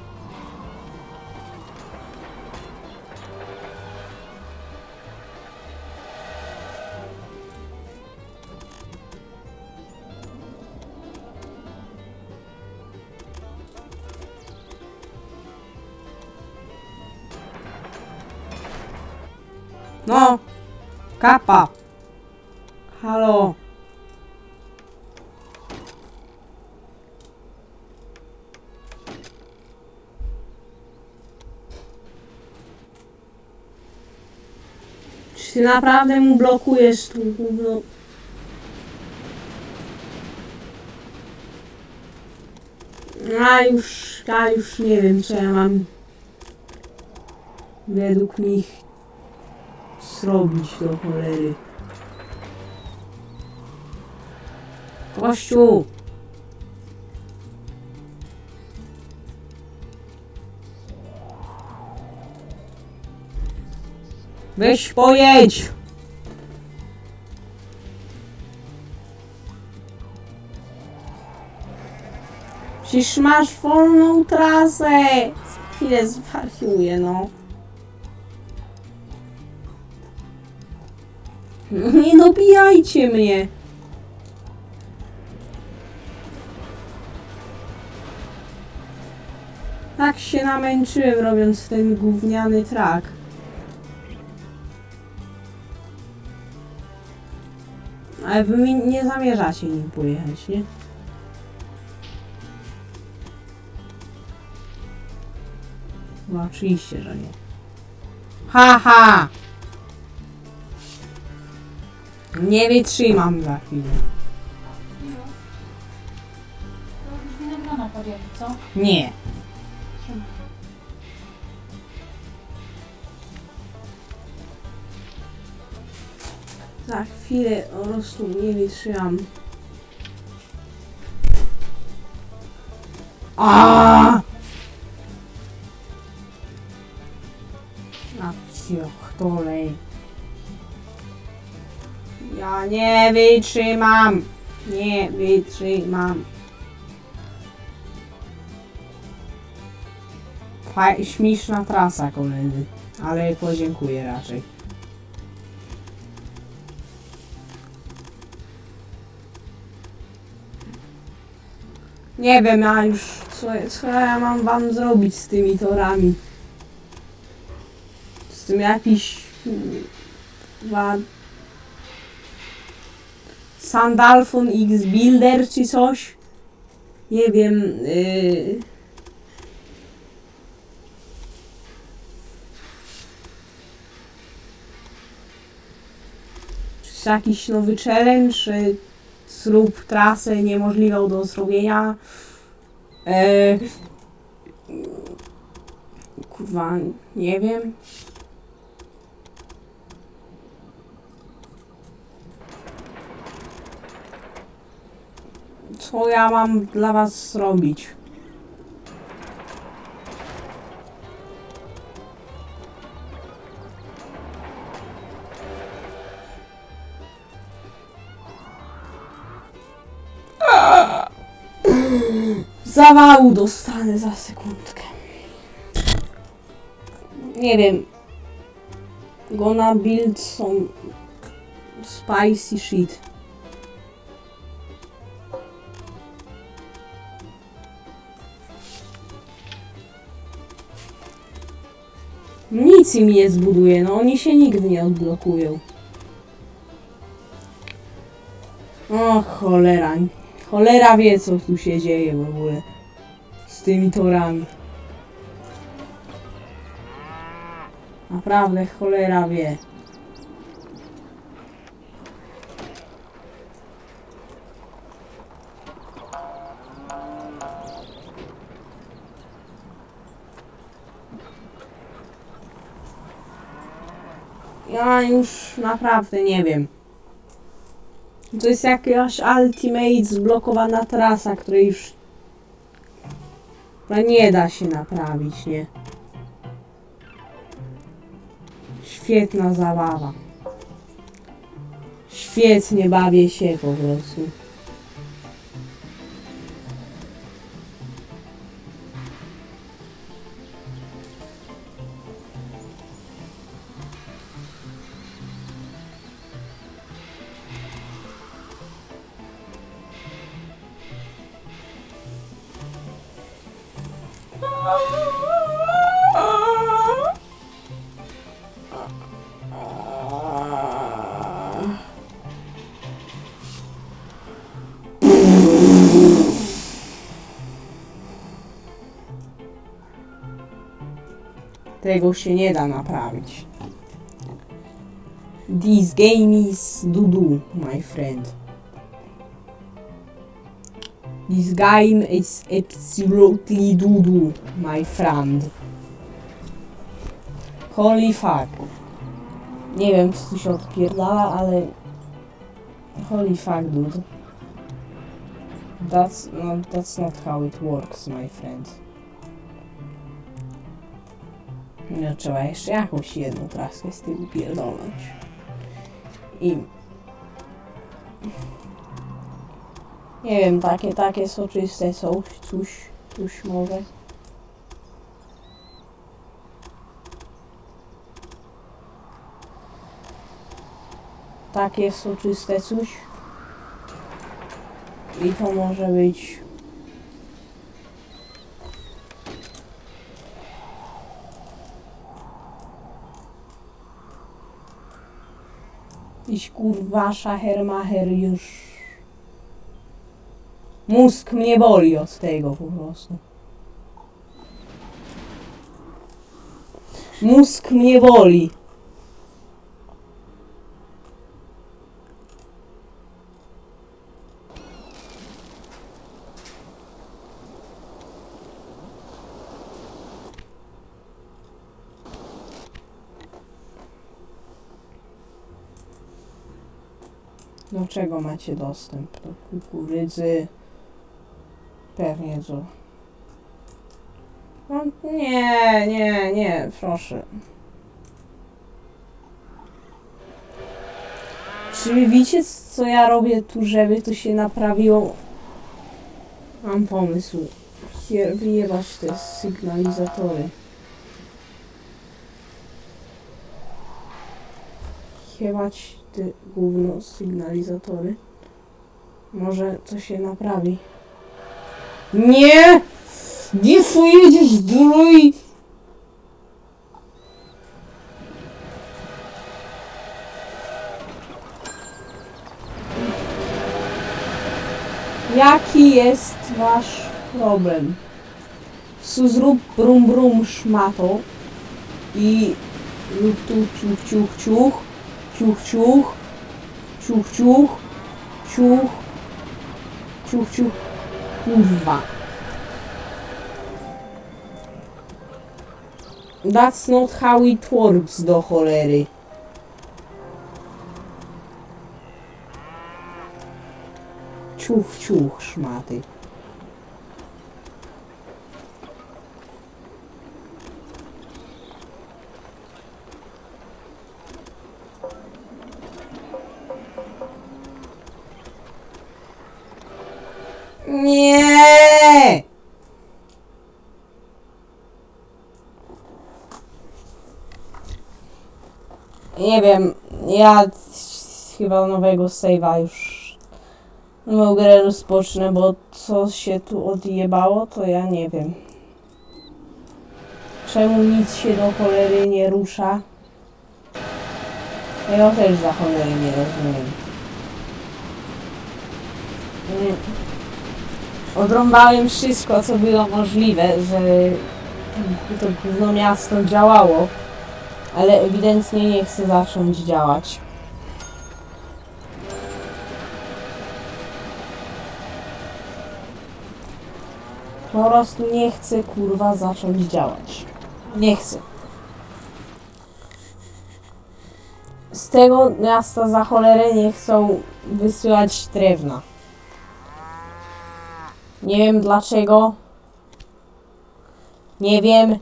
No! Kapa! Halo! Czy ty naprawdę mu blokujesz tu gówno? A już, ja już nie wiem, co ja mam według nich zrobić do cholery. Kościół! Weź pojedź! Przecież masz wolną trasę! Za chwilę zwariuję, no. Nie dobijajcie mnie! Tak się namęczyłem robiąc ten gówniany track. Ale wy mi nie zamierzacie nim pojechać, nie? No oczywiście, że nie. Haha! Nie wytrzymam za chwilę. To już winogrona podjęli, co? Nie. Za chwilę po prostu nie wytrzymam. Aaaa! Na pierdolej. Ja nie wytrzymam. Nie wytrzymam. Faj, śmieszna trasa, koledzy. Ale podziękuję raczej. Nie wiem, ja już co, co ja mam wam zrobić z tymi torami. Z tym jakiś chyba Sandalphon X Builder czy coś. Nie wiem. Yy... Czy jakiś nowy challenge, czy zrób trasę niemożliwą do zrobienia. Eee, kurwa, nie wiem. Co ja mam dla was zrobić? Zawału dostanę za sekundkę. Nie wiem. Gonna build some spicy shit. Nic im nie zbuduje, no oni się nigdy nie odblokują. O cholera. Cholera wie, co tu się dzieje w ogóle z tymi torami. Naprawdę cholera wie. Ja już naprawdę nie wiem. To jest jakaś ultimate zblokowana trasa, której już nie da się naprawić, nie? Świetna zabawa. Świetnie bawię się po prostu. Tego się nie da naprawić. This game is doo-doo, my friend. This game is absolutely doo-doo, my friend. Holy fuck. Nie wiem, co tu się odpierdala, ale... Holy fuck, dude. That's, no, that's not how it works, my friend. No, trzeba jeszcze jakąś jedną traskę z tym pierdolnąć. I... Nie wiem, takie, takie soczyste są, coś, coś może. Takie soczyste coś. I to może być... Iś kurwa szachermacher już... Mózg mnie boli od tego po prostu. Mózg mnie boli. Do czego macie dostęp? Do kukurydzy. Pewnie co. No, nie, nie, nie, proszę. Czy wy wiecie, co ja robię tu, żeby to się naprawiło? Mam pomysł. Hier, wyjebać te sygnalizatory. Jebać te gówno sygnalizatory. Może to się naprawi. Nie! Nie pojedziesz drugi! Jaki jest wasz problem? Su zrób brum brum szmato i lub tu ciuch ciuch ciuch ciuch ciuch ciuch ciuch ciuch ciuch ciuch kurwa. That's not how it works, do cholery. Ciuch, ciuch, szmaty. Nie! Nie wiem, ja chyba nowego save'a już nową grę rozpocznę, bo co się tu odjebało, to ja nie wiem. Czemu nic się do cholery nie rusza? Ja też za cholery nie rozumiem. Nie. Odrąbałem wszystko, co było możliwe, że to gówno miasto działało, ale ewidentnie nie chce zacząć działać. Po prostu nie chcę, kurwa, zacząć działać. Nie chcę. Z tego miasta za cholerę nie chcą wysyłać drewna. Nie wiem dlaczego. Nie wiem.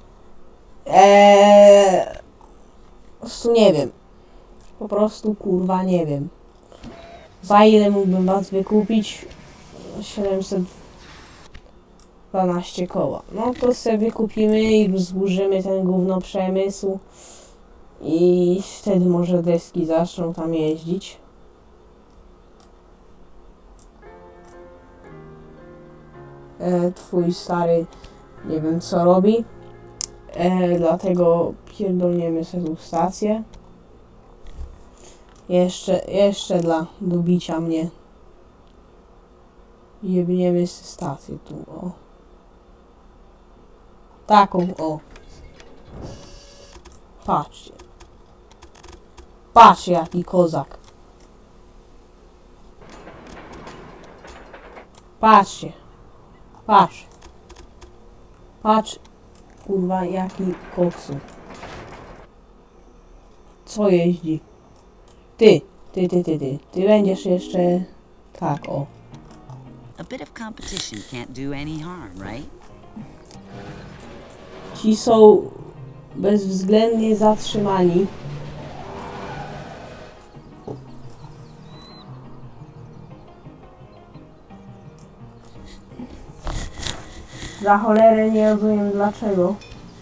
Eee, po prostu nie wiem. Po prostu kurwa nie wiem. Za ile mógłbym was wykupić? siedemset dwanaście koła. No to sobie wykupimy i rozburzymy ten gówno przemysł. I wtedy może deski zaczną tam jeździć. E, twój stary nie wiem co robi. E, dlatego pierdolniemy sobie tu stację. Jeszcze, jeszcze dla dobicia mnie. Jebniemy stację tu, o. Taką, o. Patrzcie. Patrzcie jaki kozak. Patrzcie. Patrz. Patrz. Kurwa jaki koksu. Co jeździ? Ty. Ty, ty, ty, ty. Ty będziesz jeszcze... Tak, o. A bit of competition can't do any harm, right? Ci są bezwzględnie zatrzymani. Za cholerę nie rozumiem dlaczego.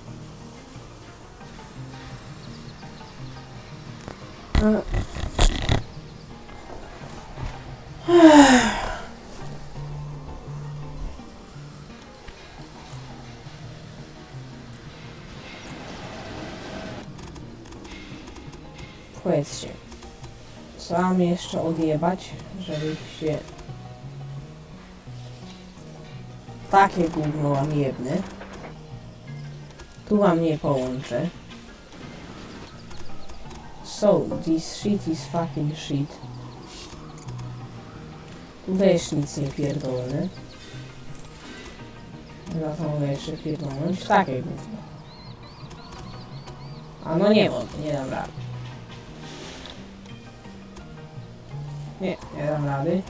Powiedzcie, co mam jeszcze odjebać, żeby się takie gówno mam jebne. Tu mam nie połączę. So, this shit is fucking shit. Tu też nic nie pierdolę. Za to mogę jeszcze pierdolnąć takie gówno. A no nie mogę, nie dam rady. Nie, nie dam rady.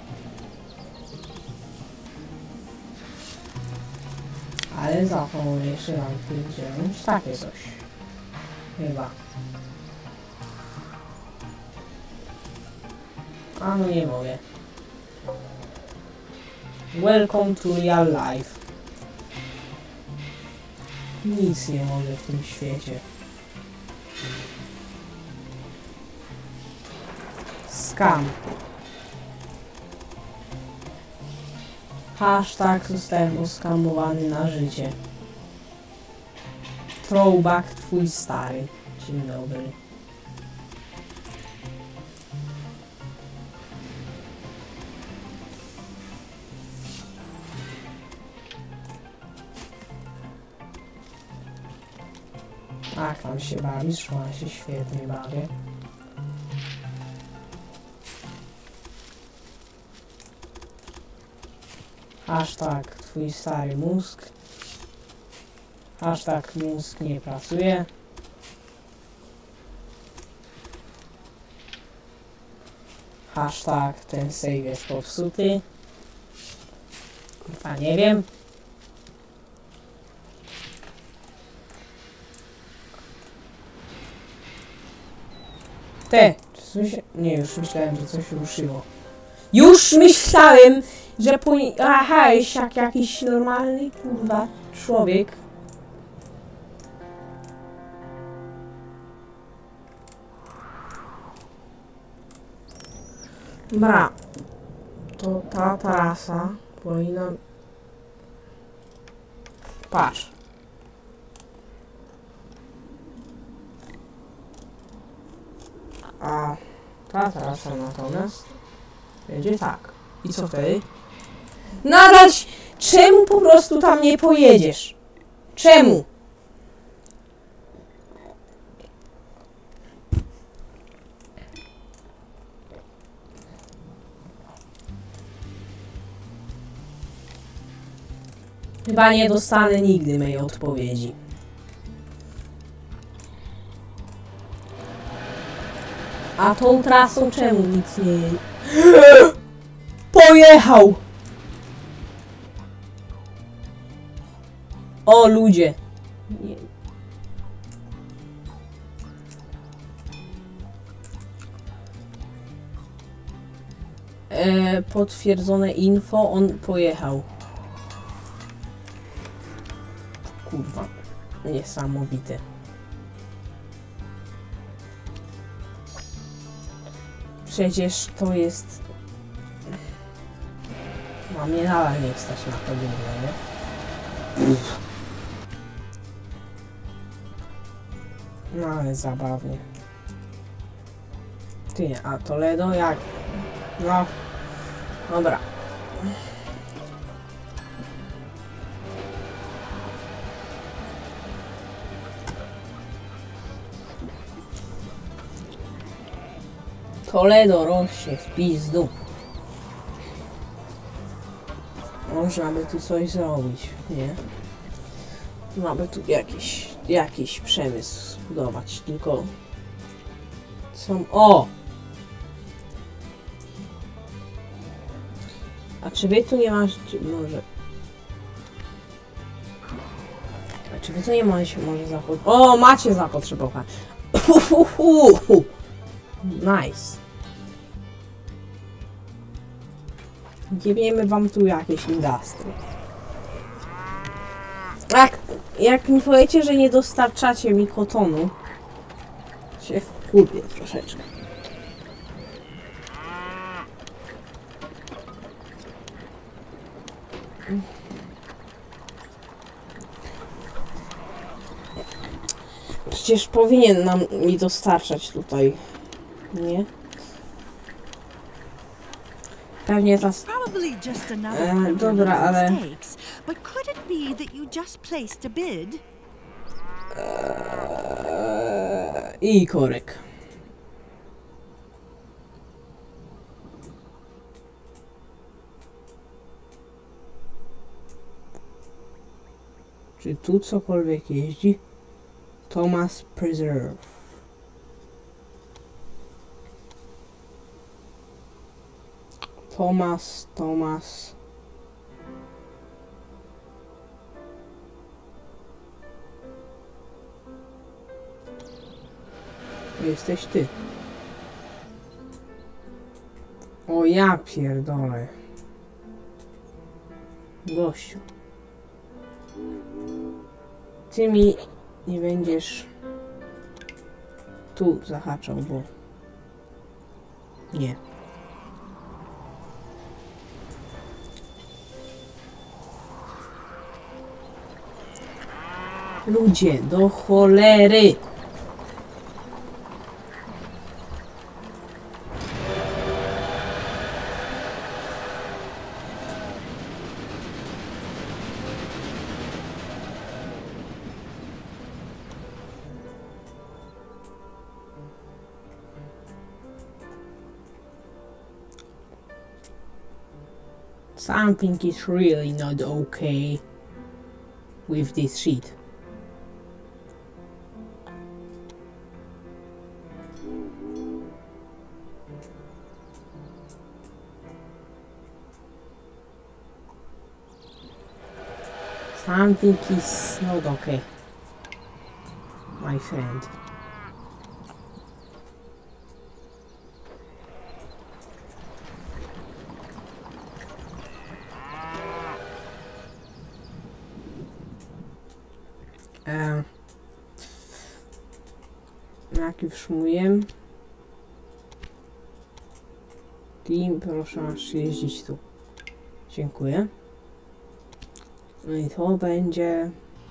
Ale za to mogę jeszcze dam pierdolnąć takie coś. Chyba. A no nie mogę. Welcome to real life. Nic nie mogę w tym świecie. Scam. Hashtag zostałem oskamowany na życie. Throwback twój stary. Dzień dobry. Tak, tam się bawisz, ja się świetnie bawię. Hashtag twój stary mózg. Hashtag mózg nie pracuje. Hashtag ten save jest popsuty. Kurwa, nie wiem. Te, czy coś... Nie, już myślałem, że coś ruszyło. Już myślałem, że po... Aha, jest jak jakiś normalny, kurwa, człowiek. Bra. To ta trasa powinna... Patrz. A ta trasa natomiast będzie tak. I co wtedy? Nadal... Czemu po prostu tam nie pojedziesz? Czemu? Chyba nie dostanę nigdy mojej odpowiedzi. A tą trasą czemu nic nie jedzie? Pojechał! O ludzie! Nie. E, potwierdzone info, on pojechał. Kurwa, niesamowite. Przecież to jest... No mnie nadal nie stać na to gówno, nie? No ale zabawnie. Ty, a Toledo jak? No. Dobra. Toledo rośnie w pizdu. Można by tu coś zrobić, nie? Mamy tu jakiś, jakiś przemysł zbudować, tylko... Są... O! A czy wy tu nie macie... Może... A czy wy tu nie macie może zapotrzebować? O! Macie zapotrzebowanie! Nice. Giebniemy wam tu jakieś industry. Jak, jak mi powiecie, że nie dostarczacie mi kotonu, się wkurwię troszeczkę. Przecież powinien nam mi dostarczać tutaj, nie? Pewnie tas... E, dobra, ale... Eee, I korek. Czy tu cokolwiek jeździ? Thomas Preserve. Thomas, Thomas. Jesteś ty. O ja pierdolę. Gościu. Ty mi nie będziesz tu zahaczał, bo... Nie. Ludzie, do cholery! Something is really not okay with this shit. Something is not okay, my friend. Um, jak już mówiłem, Tim, proszę masz jeździć tu. Dziękuję. No i to będzie...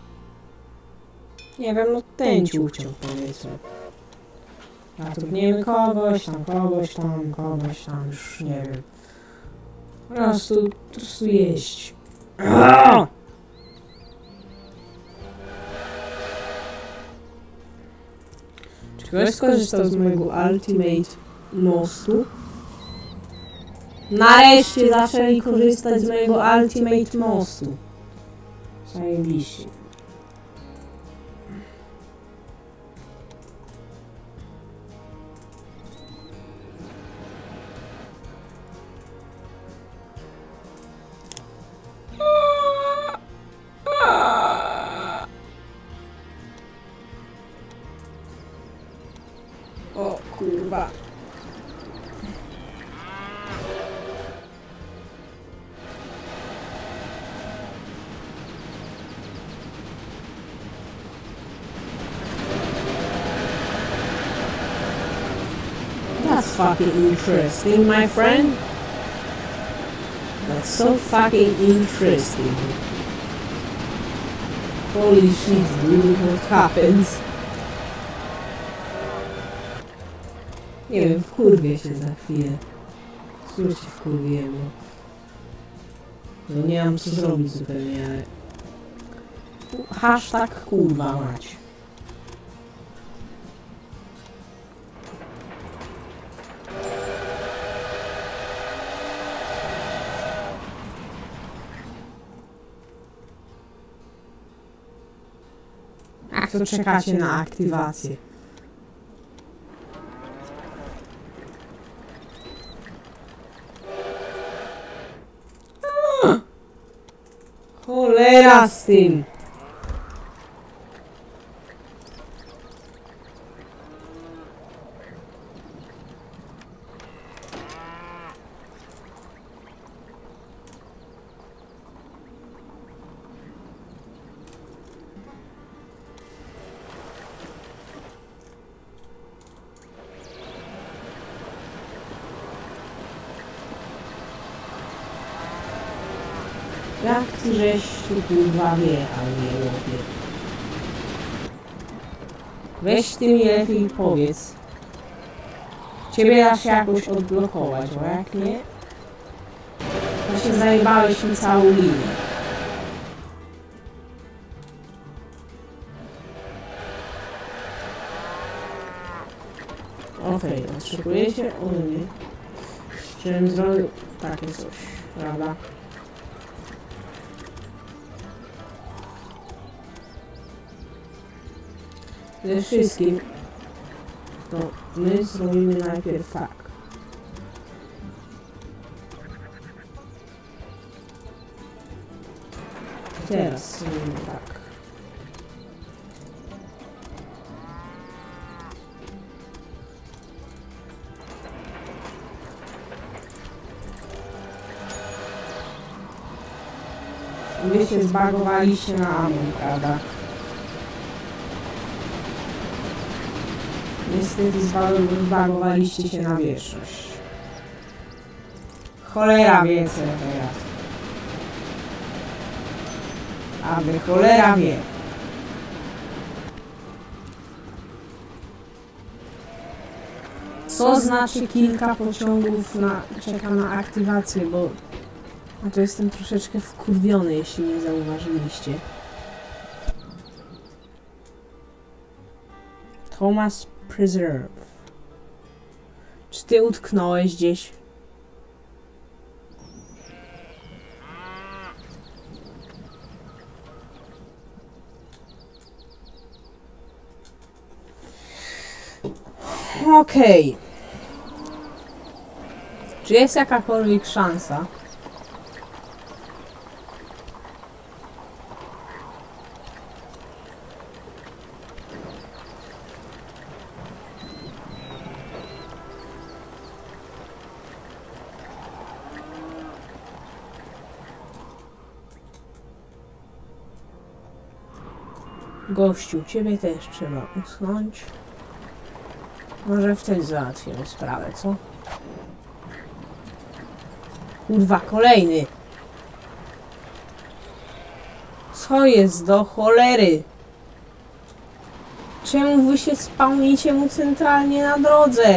Nie wiem, no ten ciucią powiedzmy. Zatrudnimy kogoś tam, kogoś tam, kogoś tam, już nie wiem. Po prostu, po prostu jeść. Aaaa! Czy ktoś skorzystał z mojego Ultimate mostu? Nareszcie zaczęli korzystać z mojego Ultimate mostu. Zajebiście. O kurwa. That's fucking interesting, my friend. That's so fucking interesting. Holy shit, really what happens? Nie wiem, wkurwię się za chwilę. Cóż się wkurwiłem. No nie mam co zrobić zupełnie, ale... Hashtag kurwa mać. Jak to czekacie na aktywację? Cholera z tym! Jak ty żeś tu kurwa wjechał, nie łopie? Weź ty mi lepiej powiedz. Ciebie da się jakoś odblokować, bo jak nie... To się zajebałeś mi całą linię. Okej, okay, oczekujecie ode mnie, żebym zrobił takie coś, prawda? Ze wszystkim to my zrobimy najpierw tak. Teraz zrobimy tak. Wy się zbagowaliście na Amon, prawda? Niestety zbagowaliście się na wieczność. Cholera wie co teraz. Aby cholera wie. Co znaczy kilka pociągów na, czeka na aktywację, bo a to jestem troszeczkę wkurwiony, jeśli nie zauważyliście. Thomas Preserve. Czy ty utknąłeś gdzieś? Okej. Okay. Czy jest jakakolwiek szansa, Gościu, ciebie też trzeba usunąć. Może wtedy załatwimy sprawę, co? Kurwa, kolejny! Co jest do cholery? Czemu wy się spawnicie mu centralnie na drodze?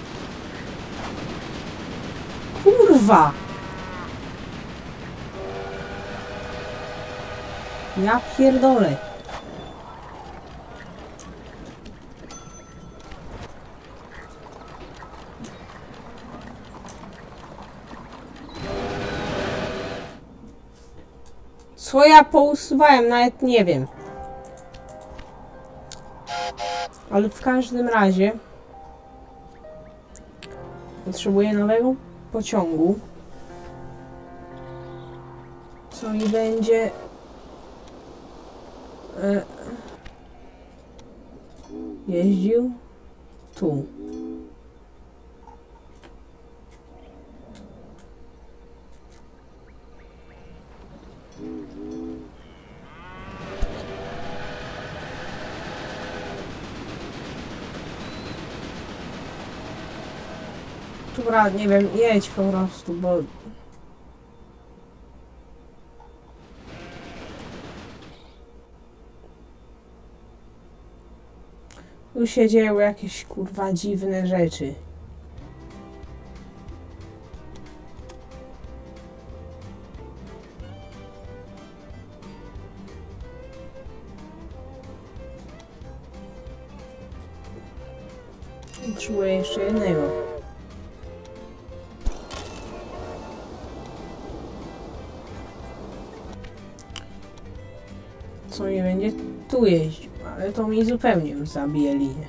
Kurwa! Ja pierdolę. Co ja pousuwałem? Nawet nie wiem. Ale w każdym razie potrzebuję nowego pociągu, co mi będzie e, jeździł tu. Dobra, nie wiem, jedź po prostu, bo... Tu się dzieją jakieś kurwa dziwne rzeczy. Potrzebuję jeszcze jednego. Co nie będzie tu jeździł, ale to mi zupełnie już zabije linię.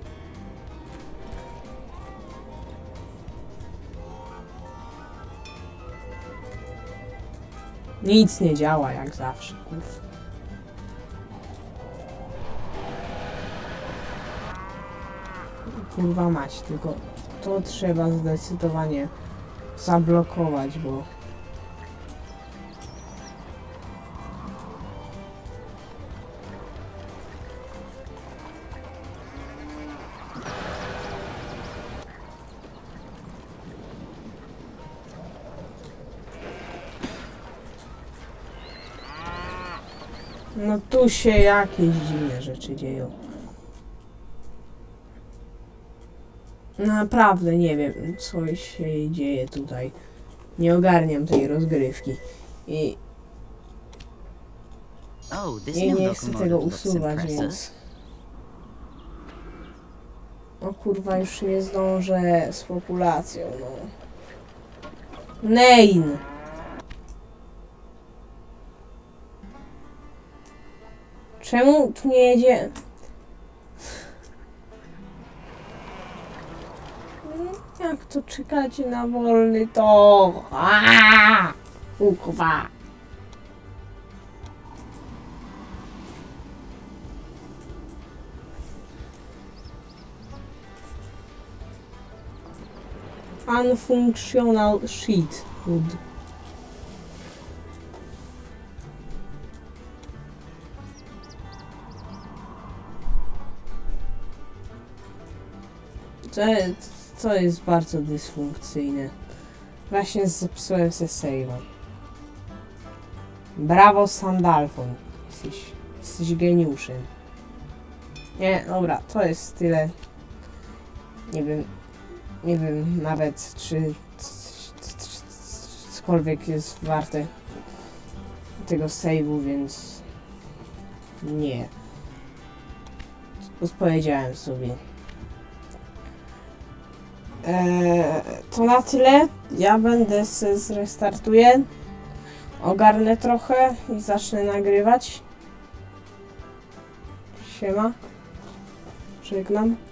Nic nie działa jak zawsze, kurwa. Kurwa mać, tylko to trzeba zdecydowanie zablokować, bo... No tu się jakieś dziwne rzeczy dzieją. Naprawdę nie wiem, co się dzieje tutaj. Nie ogarniam tej rozgrywki. I... I nie chcę tego usuwać, więc... O kurwa, już nie zdążę z populacją, no. Nein! Czemu tu nie jedzie? Jak to czekać na wolny tor? Aaaa! Kurwa! Unfunctional sheet wood. To, to jest bardzo dysfunkcyjne. Właśnie zepsułem se save'a. Brawo, Sandalfon. Jesteś, jesteś geniuszem. Nie, dobra, to jest tyle. Nie wiem, nie wiem nawet, czy cokolwiek jest warte tego save'u, więc nie. Odpowiedziałem sobie. Eee, to na tyle. Ja będę se zrestartuję. Ogarnę trochę i zacznę nagrywać. Siema. Żegnam.